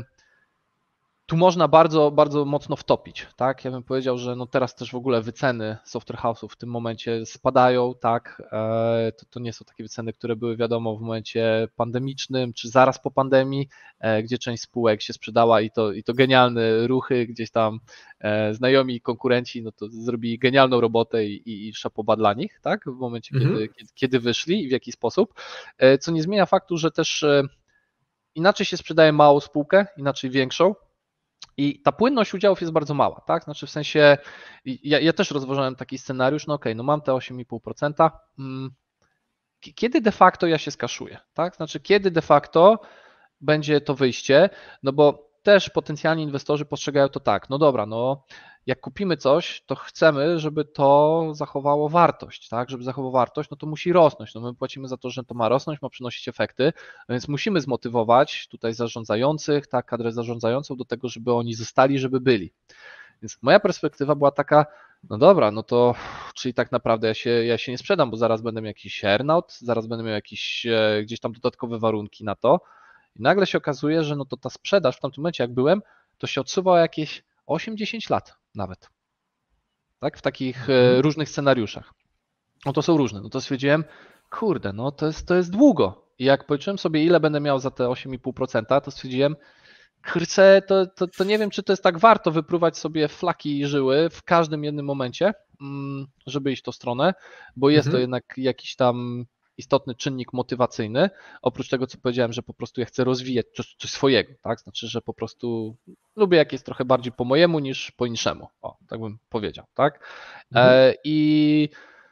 tu można bardzo, bardzo mocno wtopić, tak? Ja bym powiedział, że no teraz też w ogóle wyceny software house'ów w tym momencie spadają, tak? To, to nie są takie wyceny, które były wiadomo w momencie pandemicznym, czy zaraz po pandemii, gdzie część spółek się sprzedała i to, i to genialne ruchy, gdzieś tam znajomi konkurenci, no to zrobili genialną robotę i, i, i szapoba dla nich, tak? W momencie, mhm. kiedy, kiedy, kiedy wyszli i w jaki sposób, co nie zmienia faktu, że też inaczej się sprzedaje małą spółkę, inaczej większą. I ta płynność udziałów jest bardzo mała, tak? Znaczy w sensie, ja, ja też rozważałem taki scenariusz, no okej, okay, no mam te osiem i pół procent, kiedy de facto ja się skaszuję, tak? Znaczy kiedy de facto będzie to wyjście, no bo też potencjalni inwestorzy postrzegają to tak, no dobra, no jak kupimy coś, to chcemy, żeby to zachowało wartość, tak? Żeby zachowało wartość, no to musi rosnąć, no my płacimy za to, że to ma rosnąć, ma przynosić efekty, więc musimy zmotywować tutaj zarządzających, tak, kadrę zarządzającą do tego, żeby oni zostali, żeby byli. Więc moja perspektywa była taka, no dobra, no to czyli tak naprawdę ja się, ja się nie sprzedam, bo zaraz będę miał jakiś earnout, zaraz będę miał jakieś e, gdzieś tam dodatkowe warunki na to i nagle się okazuje, że no to ta sprzedaż w tamtym momencie jak byłem, to się odsuwa jakieś osiem dziesięć lat nawet, tak, w takich e, różnych scenariuszach. No to są różne, no to stwierdziłem, kurde, no to jest, to jest długo i jak policzyłem sobie ile będę miał za te osiem i pół procent, to stwierdziłem, kurczę, to, to, to nie wiem, czy to jest tak warto wypruwać sobie flaki i żyły w każdym jednym momencie, żeby iść w tą stronę, bo jest mhm. to jednak jakiś tam istotny czynnik motywacyjny, oprócz tego, co powiedziałem, że po prostu ja chcę rozwijać coś, coś swojego, tak, znaczy, że po prostu lubię, jak jest trochę bardziej po mojemu niż po inszemu, o, tak bym powiedział, tak, mhm. e, i,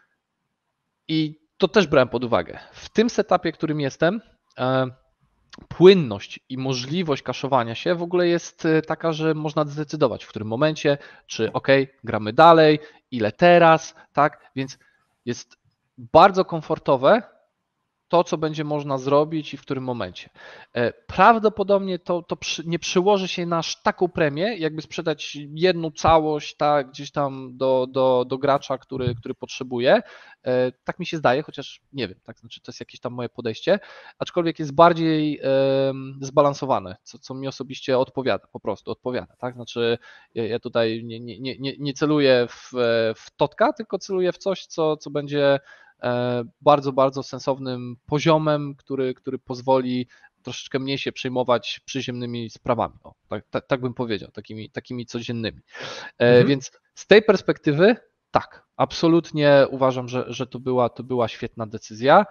i to też brałem pod uwagę. W tym setupie, którym jestem, e, płynność i możliwość kaszowania się w ogóle jest taka, że można zdecydować w którym momencie, czy ok, gramy dalej, ile teraz, tak, więc jest bardzo komfortowe to, co będzie można zrobić i w którym momencie. Prawdopodobnie to, to przy, nie przyłoży się na aż taką premię, jakby sprzedać jedną całość tak, gdzieś tam do, do, do gracza, który, który potrzebuje. Tak mi się zdaje, chociaż nie wiem, tak, znaczy to jest jakieś tam moje podejście, aczkolwiek jest bardziej um, zbalansowane, co, co mi osobiście odpowiada, po prostu odpowiada. Tak? Znaczy ja, ja tutaj nie, nie, nie, nie celuję w, w totka, tylko celuję w coś, co, co będzie bardzo, bardzo sensownym poziomem, który, który pozwoli troszeczkę mniej się przejmować przyziemnymi sprawami. O, tak, tak, tak bym powiedział, takimi, takimi codziennymi. Mhm. Więc z tej perspektywy tak, absolutnie uważam, że, że to, była, to była świetna decyzja.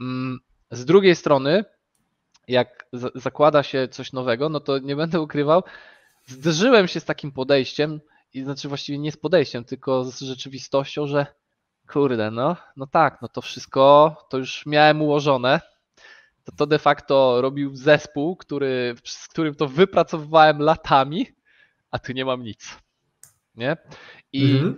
Z drugiej strony, jak zakłada się coś nowego, no to nie będę ukrywał, zderzyłem się z takim podejściem, i znaczy właściwie nie z podejściem, tylko z rzeczywistością, że kurde, no, no tak, no to wszystko to już miałem ułożone. To to de facto robił zespół, który, z którym to wypracowywałem latami, a tu nie mam nic. Nie? I mhm.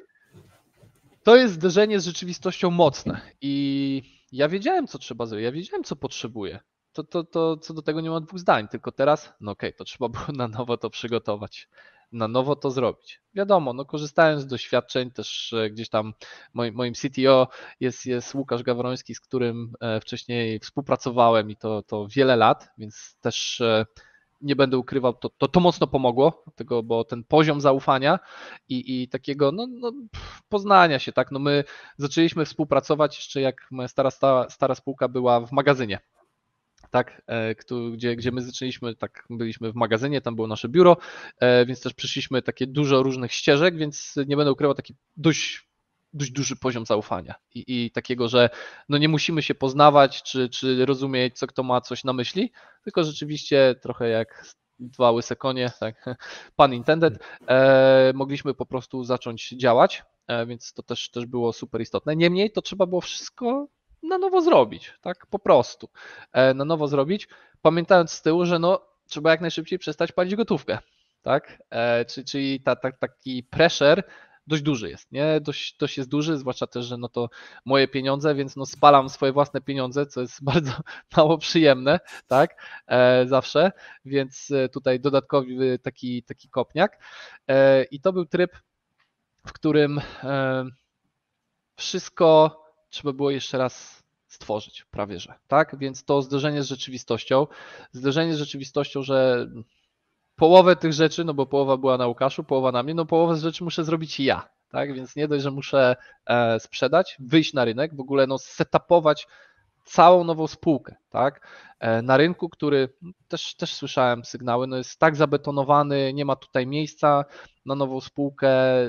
to jest zderzenie z rzeczywistością mocne. I ja wiedziałem, co trzeba zrobić, ja wiedziałem, co potrzebuję. To, to, to co do tego nie ma dwóch zdań, tylko teraz, no okej, okay, to trzeba było na nowo to przygotować. Na nowo to zrobić. Wiadomo, no korzystałem z doświadczeń, też gdzieś tam moim, moim C T O jest, jest Łukasz Gawroński, z którym wcześniej współpracowałem i to, to wiele lat, więc też nie będę ukrywał, to, to, to mocno pomogło, tego, bo ten poziom zaufania i, i takiego no, no, poznania się, tak, no my zaczęliśmy współpracować jeszcze jak moja stara, stara, stara spółka była w magazynie. Tak, gdzie, gdzie my zaczęliśmy, tak byliśmy w magazynie, tam było nasze biuro, więc też przyszliśmy takie dużo różnych ścieżek, więc nie będę ukrywał, taki dość, dość duży poziom zaufania i, i takiego, że no nie musimy się poznawać, czy, czy rozumieć, co kto ma coś na myśli, tylko rzeczywiście trochę jak dwa łyse konie, tak, pun intended, e, mogliśmy po prostu zacząć działać, e, więc to też, też było super istotne. Niemniej to trzeba było wszystko na nowo zrobić, tak po prostu, na nowo zrobić, pamiętając z tyłu, że no trzeba jak najszybciej przestać palić gotówkę, tak, czyli ta, ta, taki pressure dość duży jest, nie, dość, dość jest duży, zwłaszcza też, że no to moje pieniądze, więc no spalam swoje własne pieniądze, co jest bardzo mało przyjemne, tak, zawsze, więc tutaj dodatkowy taki, taki kopniak i to był tryb, w którym wszystko trzeba było jeszcze raz stworzyć, prawie że, tak? Więc to zderzenie z rzeczywistością, zderzenie z rzeczywistością, że połowę tych rzeczy, no bo połowa była na Łukaszu, połowa na mnie, no połowę z rzeczy muszę zrobić ja, tak? Więc nie dość, że muszę e, sprzedać, wyjść na rynek, w ogóle no setupować całą nową spółkę, tak? E, na rynku, który też, też słyszałem sygnały, no jest tak zabetonowany, nie ma tutaj miejsca na nową spółkę,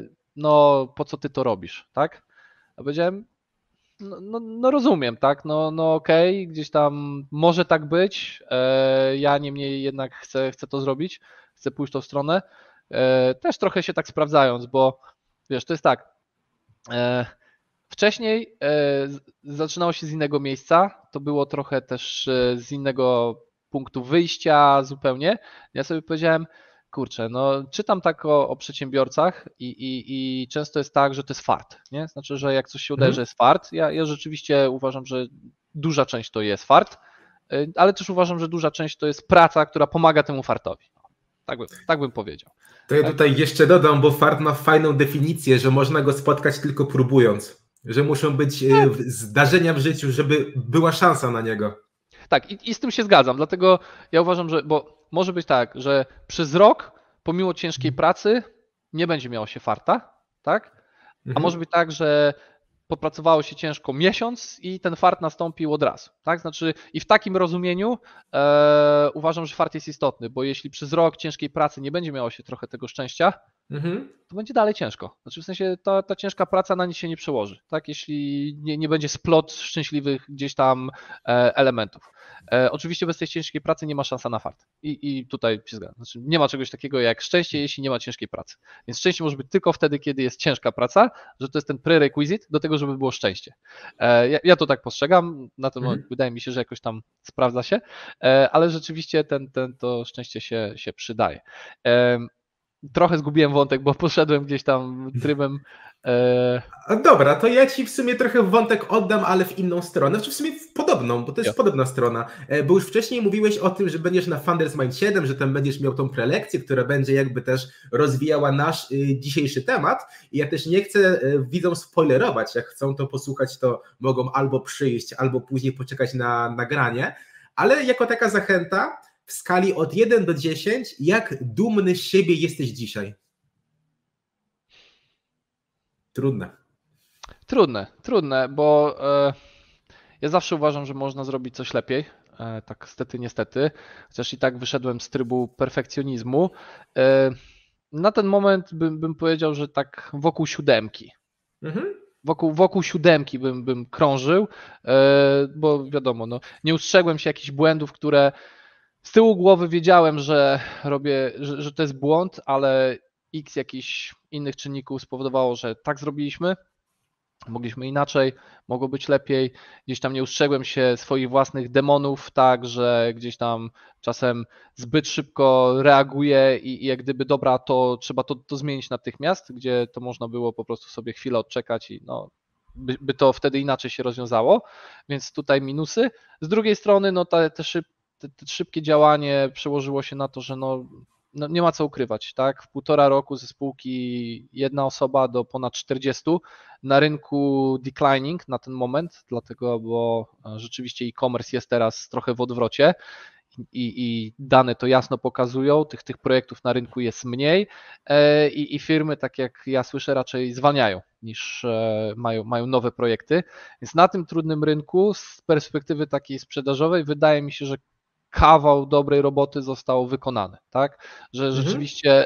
no po co ty to robisz, tak? A powiedziałem, no, no, no rozumiem, tak, no, no okej, okay, gdzieś tam może tak być, e, ja niemniej jednak chcę, chcę to zrobić, chcę pójść w tą stronę, e, też trochę się tak sprawdzając, bo wiesz, to jest tak, e, wcześniej e, zaczynało się z innego miejsca, to było trochę też z innego punktu wyjścia zupełnie, ja sobie powiedziałem, kurczę, no czytam tak o, o przedsiębiorcach i, i, i często jest tak, że to jest fart, nie? Znaczy, że jak coś się udaje, że jest fart, ja, ja rzeczywiście uważam, że duża część to jest fart, ale też uważam, że duża część to jest praca, która pomaga temu fartowi. Tak bym, tak bym powiedział. To ja tutaj jeszcze dodam, bo fart ma fajną definicję, że można go spotkać tylko próbując, że muszą być tak. zdarzenia w życiu, żeby była szansa na niego. Tak, i, i z tym się zgadzam, dlatego ja uważam, że, bo może być tak, że przez rok, pomimo ciężkiej pracy, nie będzie miało się farta, tak? A mhm. może być tak, że popracowało się ciężko miesiąc i ten fart nastąpił od razu, tak? Znaczy i w takim rozumieniu e, uważam, że fart jest istotny, bo jeśli przez rok ciężkiej pracy nie będzie miało się trochę tego szczęścia, mhm. to będzie dalej ciężko. Znaczy w sensie ta, ta ciężka praca na nic się nie przełoży, tak? Jeśli nie, nie będzie splot szczęśliwych gdzieś tam e, elementów. E, oczywiście bez tej ciężkiej pracy nie ma szansa na fart. I, i tutaj się zgadzam. Znaczy, nie ma czegoś takiego jak szczęście, jeśli nie ma ciężkiej pracy. Więc szczęście może być tylko wtedy, kiedy jest ciężka praca, że to jest ten prerequisite do tego, żeby było szczęście. E, ja, ja to tak postrzegam, na tym mhm. wydaje mi się, że jakoś tam sprawdza się, e, ale rzeczywiście ten, ten, to szczęście się, się przydaje. E, trochę zgubiłem wątek, bo poszedłem gdzieś tam trybem... E... Dobra, to ja Ci w sumie trochę wątek oddam, ale w inną stronę, znaczy w sumie w podobną, bo to jest Ja. podobna strona, bo już wcześniej mówiłeś o tym, że będziesz na Founders Mind siedem, że tam będziesz miał tą prelekcję, która będzie jakby też rozwijała nasz y, dzisiejszy temat i ja też nie chcę y, widzom spoilerować, jak chcą to posłuchać, to mogą albo przyjść, albo później poczekać na nagranie, ale jako taka zachęta, w skali od jeden do dziesięciu, jak dumny z siebie jesteś dzisiaj? Trudne. Trudne, trudne, bo e, ja zawsze uważam, że można zrobić coś lepiej, e, tak stety, niestety, chociaż i tak wyszedłem z trybu perfekcjonizmu. E, na ten moment bym, bym powiedział, że tak wokół siódemki. Mhm. Wokół, wokół siódemki bym, bym krążył, e, bo wiadomo, no, nie ustrzegłem się jakichś błędów, które z tyłu głowy wiedziałem, że robię, że, że to jest błąd, ale x jakichś innych czynników spowodowało, że tak zrobiliśmy. Mogliśmy inaczej, mogło być lepiej. Gdzieś tam nie ustrzegłem się swoich własnych demonów, tak, że gdzieś tam czasem zbyt szybko reaguję i, i jak gdyby dobra, to trzeba to, to zmienić natychmiast, gdzie to można było po prostu sobie chwilę odczekać i no, by, by to wtedy inaczej się rozwiązało, więc tutaj minusy. Z drugiej strony no te, te, szyb, te, te szybkie działanie przełożyło się na to, że no, no nie ma co ukrywać, tak? W półtora roku ze spółki jedna osoba do ponad czterdziestu, na rynku declining na ten moment, dlatego, bo rzeczywiście e-commerce jest teraz trochę w odwrocie i, i dane to jasno pokazują, tych, tych projektów na rynku jest mniej i, i firmy, tak jak ja słyszę, raczej zwalniają niż mają, mają nowe projekty, więc na tym trudnym rynku z perspektywy takiej sprzedażowej wydaje mi się, że kawał dobrej roboty został wykonany, tak, że mhm. rzeczywiście,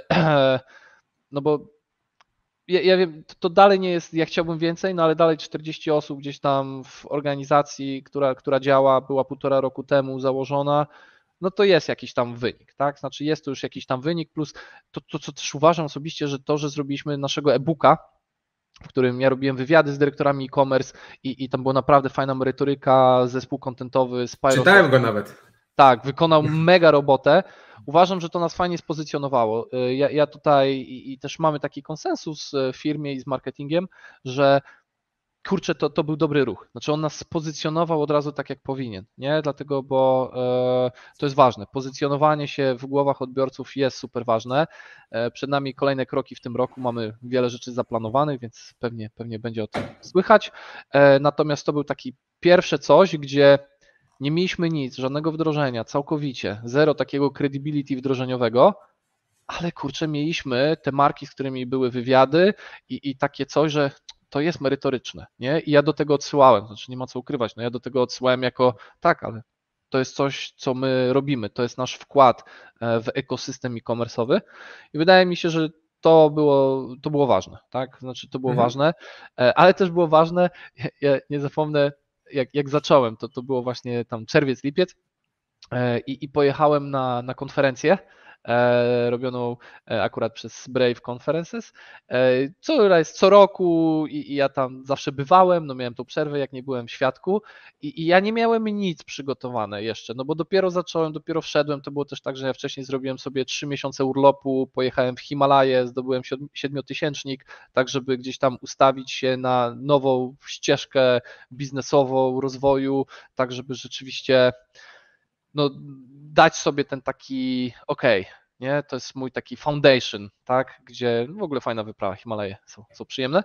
no bo ja, ja wiem, to dalej nie jest, ja chciałbym więcej, no ale dalej czterdzieści osób gdzieś tam w organizacji, która, która działa, była półtora roku temu założona, no to jest jakiś tam wynik, tak, znaczy jest to już jakiś tam wynik, plus to, to co też uważam osobiście, że to, że zrobiliśmy naszego e-booka, w którym ja robiłem wywiady z dyrektorami e-commerce i, i tam była naprawdę fajna merytoryka, zespół kontentowy, Spyro. Czytałem go nawet. Tak, wykonał mega robotę. Uważam, że to nas fajnie spozycjonowało. Ja, ja tutaj i, i też mamy taki konsensus w firmie i z marketingiem, że kurczę, to, to był dobry ruch. Znaczy on nas spozycjonował od razu tak, jak powinien, nie? Dlatego, bo e, to jest ważne. Pozycjonowanie się w głowach odbiorców jest super ważne. E, przed nami kolejne kroki w tym roku, mamy wiele rzeczy zaplanowanych, więc pewnie, pewnie będzie o tym słychać. E, natomiast to był taki pierwsze coś, gdzie nie mieliśmy nic, żadnego wdrożenia, całkowicie, zero takiego credibility wdrożeniowego, ale kurczę, mieliśmy te marki, z którymi były wywiady i, i takie coś, że to jest merytoryczne, nie? I ja do tego odsyłałem, znaczy nie ma co ukrywać, no ja do tego odsyłałem jako tak, ale to jest coś, co my robimy, to jest nasz wkład w ekosystem e-commerce'owy i wydaje mi się, że to było, to było ważne, tak? Znaczy to było mhm. ważne, ale też było ważne, ja nie zapomnę, Jak, jak zacząłem, to to było właśnie tam czerwiec, lipiec i, i pojechałem na, na konferencję e, robioną akurat przez Brave Conferences, e, która jest co roku i, i ja tam zawsze bywałem, no miałem tą przerwę, jak nie byłem w świadku i, i ja nie miałem nic przygotowane jeszcze, no bo dopiero zacząłem, dopiero wszedłem, to było też tak, że ja wcześniej zrobiłem sobie trzy miesiące urlopu, pojechałem w Himalaje, zdobyłem siedmiotysięcznik, tak żeby gdzieś tam ustawić się na nową ścieżkę biznesową, rozwoju, tak żeby rzeczywiście no, dać sobie ten taki okej, okay, nie, to jest mój taki foundation, tak, gdzie w ogóle fajna wyprawa, Himalaje są, są przyjemne,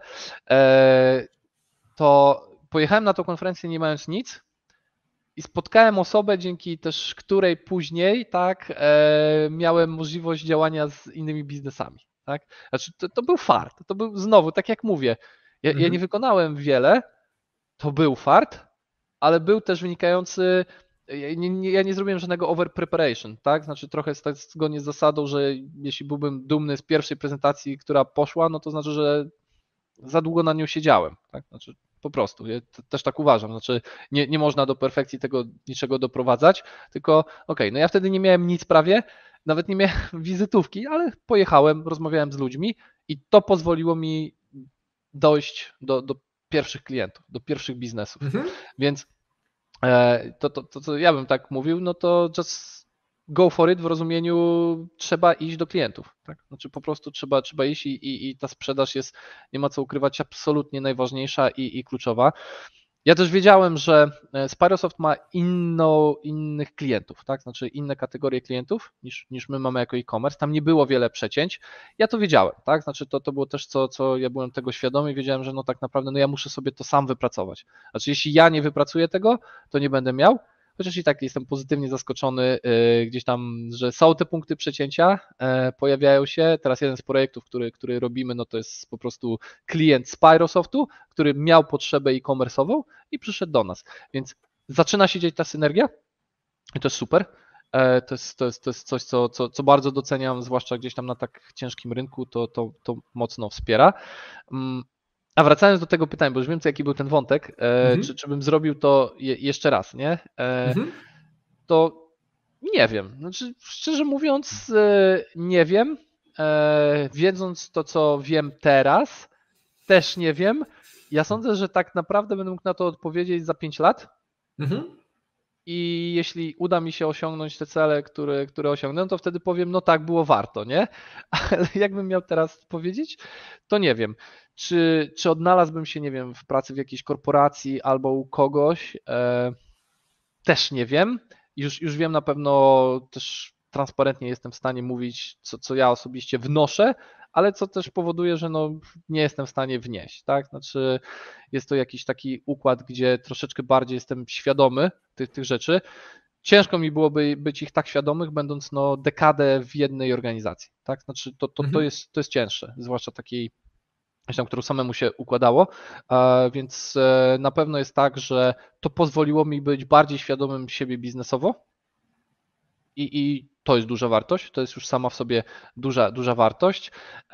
e, to pojechałem na tą konferencję nie mając nic i spotkałem osobę, dzięki też której później, tak, e, miałem możliwość działania z innymi biznesami, tak, znaczy to, to był fart, to był znowu, tak jak mówię, ja, mhm. ja nie wykonałem wiele, to był fart, ale był też wynikający. Ja nie, ja nie zrobiłem żadnego over preparation, tak? Znaczy trochę jest tak zgodnie z zasadą, że jeśli byłbym dumny z pierwszej prezentacji, która poszła, no to znaczy, że za długo na nią siedziałem, tak? Znaczy po prostu, ja też tak uważam, znaczy nie, nie można do perfekcji tego niczego doprowadzać, tylko okej, okay, no ja wtedy nie miałem nic prawie, nawet nie miałem wizytówki, ale pojechałem, rozmawiałem z ludźmi i to pozwoliło mi dojść do, do pierwszych klientów, do pierwszych biznesów, mhm. więc To, to, to, co ja bym tak mówił, no to just go for it w rozumieniu trzeba iść do klientów, tak? Znaczy po prostu trzeba, trzeba iść i, i, i ta sprzedaż jest, nie ma co ukrywać, absolutnie najważniejsza i, i kluczowa. Ja też wiedziałem, że Spyrosoft ma inno, innych klientów, tak? Znaczy inne kategorie klientów niż, niż my mamy jako e-commerce. Tam nie było wiele przecięć. Ja to wiedziałem, tak? Znaczy to, to było też co, co ja byłem tego świadomy i wiedziałem, że no tak naprawdę no ja muszę sobie to sam wypracować. Znaczy jeśli ja nie wypracuję tego, to nie będę miał. Chociaż i tak jestem pozytywnie zaskoczony gdzieś tam, że są te punkty przecięcia, pojawiają się. Teraz jeden z projektów, który, który robimy, no to jest po prostu klient Spyrosoftu, który miał potrzebę e-commerce'ową i przyszedł do nas. Więc zaczyna się dziać ta synergia i to jest super. To jest, to jest, to jest coś, co, co, co bardzo doceniam, zwłaszcza gdzieś tam na tak ciężkim rynku, to, to, to mocno wspiera. A wracając do tego pytania, bo już wiem, co, jaki był ten wątek, mhm. czy, czy bym zrobił to je, jeszcze raz, nie? E, mhm. To nie wiem. Znaczy, szczerze mówiąc, nie wiem. E, wiedząc to, co wiem teraz, też nie wiem. Ja sądzę, że tak naprawdę będę mógł na to odpowiedzieć za pięć lat. Mhm. I jeśli uda mi się osiągnąć te cele, które, które osiągnę, to wtedy powiem, no tak, było warto, nie? Ale jakbym miał teraz powiedzieć, to nie wiem. Czy, czy odnalazłbym się, nie wiem, w pracy w jakiejś korporacji albo u kogoś? E, też nie wiem. Już, już wiem na pewno, też transparentnie jestem w stanie mówić, co, co ja osobiście wnoszę, ale co też powoduje, że no, nie jestem w stanie wnieść, tak? Znaczy jest to jakiś taki układ, gdzie troszeczkę bardziej jestem świadomy tych, tych rzeczy. Ciężko mi byłoby być ich tak świadomych, będąc no dekadę w jednej organizacji, tak? Znaczy to, to, to, jest, to jest cięższe, zwłaszcza takiej, tam, którą samemu się układało, więc na pewno jest tak, że to pozwoliło mi być bardziej świadomym siebie biznesowo i, i to jest duża wartość, to jest już sama w sobie duża, duża wartość,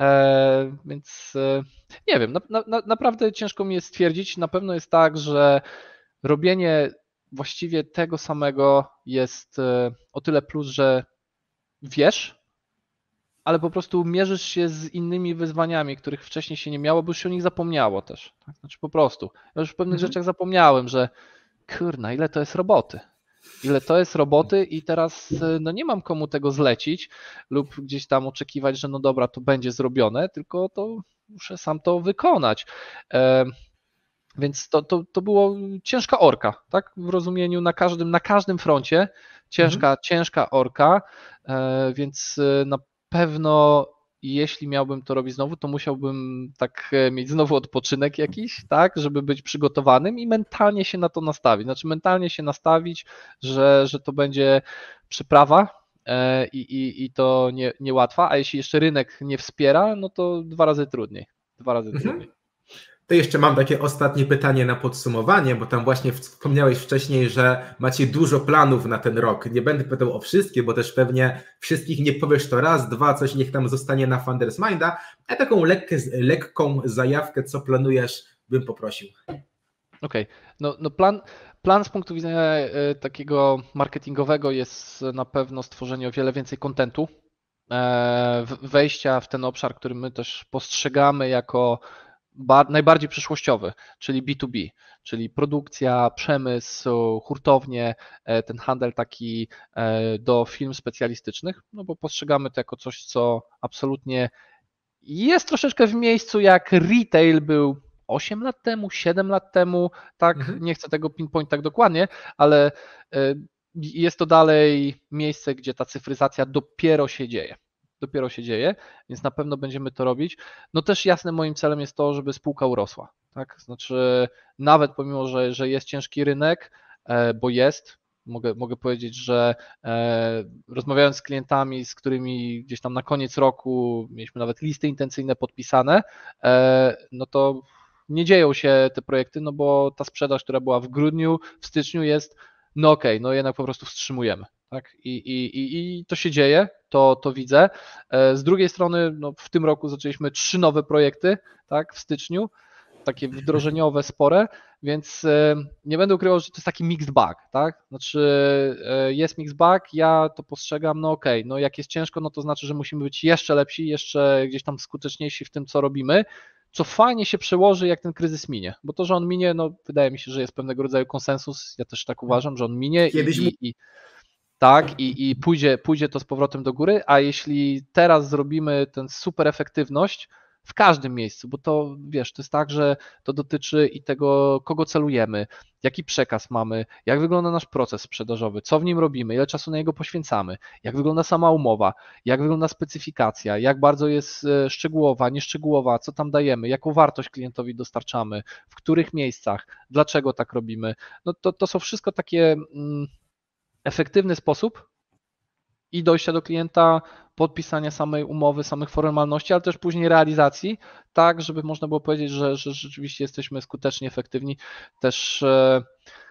e, więc e, nie wiem, na, na, naprawdę ciężko mi jest stwierdzić, na pewno jest tak, że robienie właściwie tego samego jest e, o tyle plus, że wiesz, ale po prostu mierzysz się z innymi wyzwaniami, których wcześniej się nie miało, bo już się o nich zapomniało też. Tak? Znaczy po prostu. Ja już w pewnych mhm. rzeczach zapomniałem, że kurna, ile to jest roboty. Ile to jest roboty i teraz no nie mam komu tego zlecić lub gdzieś tam oczekiwać, że no dobra, to będzie zrobione, tylko to muszę sam to wykonać. E, więc to, to, to było ciężka orka, tak? W rozumieniu na każdym, na każdym froncie ciężka, mhm. ciężka orka, e, więc na pewno jeśli miałbym to robić znowu, to musiałbym tak mieć znowu odpoczynek jakiś, tak, żeby być przygotowanym i mentalnie się na to nastawić. Znaczy mentalnie się nastawić, że, że to będzie przyprawa i, i, i to nie, niełatwa, a jeśli jeszcze rynek nie wspiera, no to dwa razy trudniej. Dwa razy mhm. trudniej. To jeszcze mam takie ostatnie pytanie na podsumowanie, bo tam właśnie wspomniałeś wcześniej, że macie dużo planów na ten rok. Nie będę pytał o wszystkie, bo też pewnie wszystkich nie powiesz to raz, dwa, coś niech tam zostanie na Founders Minda, a taką lekkę, lekką zajawkę, co planujesz, bym poprosił. Okej, okay. no, no plan, plan z punktu widzenia takiego marketingowego jest na pewno stworzenie o wiele więcej kontentu, wejścia w ten obszar, który my też postrzegamy jako najbardziej przyszłościowy, czyli B dwa B, czyli produkcja, przemysł, hurtownie, ten handel taki do firm specjalistycznych, no bo postrzegamy to jako coś, co absolutnie jest troszeczkę w miejscu, jak retail był osiem lat temu, siedem lat temu, tak, mhm. nie chcę tego pinpoint tak dokładnie, ale jest to dalej miejsce, gdzie ta cyfryzacja dopiero się dzieje. Dopiero się dzieje, więc na pewno będziemy to robić. No też jasne moim celem jest to, żeby spółka urosła, tak? Znaczy nawet pomimo, że, że jest ciężki rynek, bo jest, mogę, mogę powiedzieć, że rozmawiając z klientami, z którymi gdzieś tam na koniec roku mieliśmy nawet listy intencyjne podpisane, no to nie dzieją się te projekty, no bo ta sprzedaż, która była w grudniu, w styczniu jest, no okej, okay, no jednak po prostu wstrzymujemy. Tak? I, i, I to się dzieje, to, to widzę. Z drugiej strony no, w tym roku zaczęliśmy trzy nowe projekty, tak, w styczniu, takie wdrożeniowe, spore, więc nie będę ukrywał, że to jest taki mixed bag, tak? Znaczy jest mixed bag, ja to postrzegam, no okej, okay, no jak jest ciężko, no to znaczy, że musimy być jeszcze lepsi, jeszcze gdzieś tam skuteczniejsi w tym, co robimy, co fajnie się przełoży, jak ten kryzys minie, bo to, że on minie, no wydaje mi się, że jest pewnego rodzaju konsensus, ja też tak uważam, że on minie. Kiedyś i, i, i tak, i, i pójdzie, pójdzie to z powrotem do góry, a jeśli teraz zrobimy tę super efektywność w każdym miejscu, bo to wiesz, to jest tak, że to dotyczy i tego, kogo celujemy, jaki przekaz mamy, jak wygląda nasz proces sprzedażowy, co w nim robimy, ile czasu na niego poświęcamy, jak wygląda sama umowa, jak wygląda specyfikacja, jak bardzo jest szczegółowa, nieszczegółowa, co tam dajemy, jaką wartość klientowi dostarczamy, w których miejscach, dlaczego tak robimy. No to, to są wszystko takie mm, efektywny sposób i dojścia do klienta, podpisania samej umowy, samych formalności, ale też później realizacji, tak, żeby można było powiedzieć, że, że rzeczywiście jesteśmy skuteczni, efektywni, też e,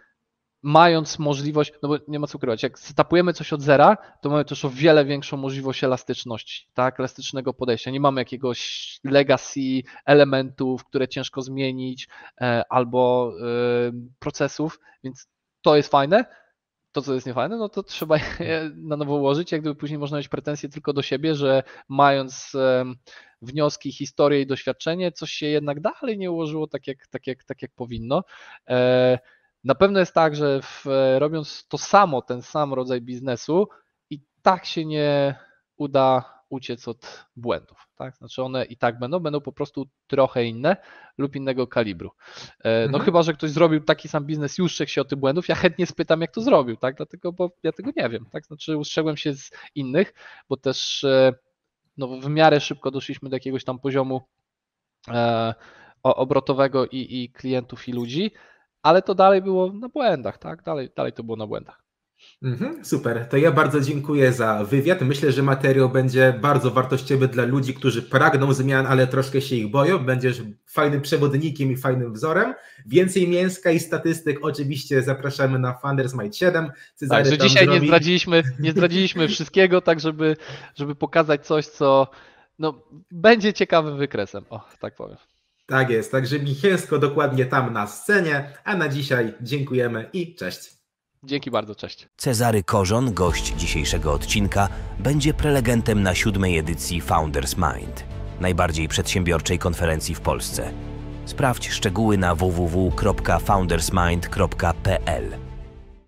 mając możliwość, no bo nie ma co ukrywać, jak setupujemy coś od zera, to mamy też o wiele większą możliwość elastyczności, tak, elastycznego podejścia. Nie mamy jakiegoś legacy elementów, które ciężko zmienić, e, albo e, procesów, więc to jest fajne. To, co jest niefajne, no to trzeba je na nowo ułożyć, jak gdyby później można mieć pretensje tylko do siebie, że mając wnioski, historię i doświadczenie, coś się jednak dalej nie ułożyło tak jak, tak jak, tak jak powinno. Na pewno jest tak, że w, robiąc to samo, ten sam rodzaj biznesu, i tak się nie uda uciec od błędów, tak? Znaczy one i tak będą, będą po prostu trochę inne lub innego kalibru. No mhm. Chyba, że ktoś zrobił taki sam biznes i ustrzegł się od tych błędów, ja chętnie spytam, jak to zrobił, tak? Dlatego, bo ja tego nie wiem, tak? Znaczy ustrzegłem się z innych, bo też no, w miarę szybko doszliśmy do jakiegoś tam poziomu e, obrotowego i, i klientów i ludzi, ale to dalej było na błędach, tak? Dalej, dalej to było na błędach. Mhm, super, to ja bardzo dziękuję za wywiad. Myślę, że materiał będzie bardzo wartościowy dla ludzi, którzy pragną zmian, ale troszkę się ich boją. Będziesz fajnym przewodnikiem i fajnym wzorem. Więcej mięska i statystyk oczywiście zapraszamy na Founders Mind siedem. Cezary tak, że dzisiaj zrobi... nie zdradziliśmy, nie zdradziliśmy wszystkiego, tak żeby, żeby pokazać coś, co no, będzie ciekawym wykresem, o, tak powiem. Tak jest, także mięsko dokładnie tam na scenie, a na dzisiaj dziękujemy i cześć. Dzięki bardzo, cześć. Cezary Korzon, gość dzisiejszego odcinka, będzie prelegentem na siódmej edycji Founders Mind, najbardziej przedsiębiorczej konferencji w Polsce. Sprawdź szczegóły na w w w kropka founders mind kropka p l.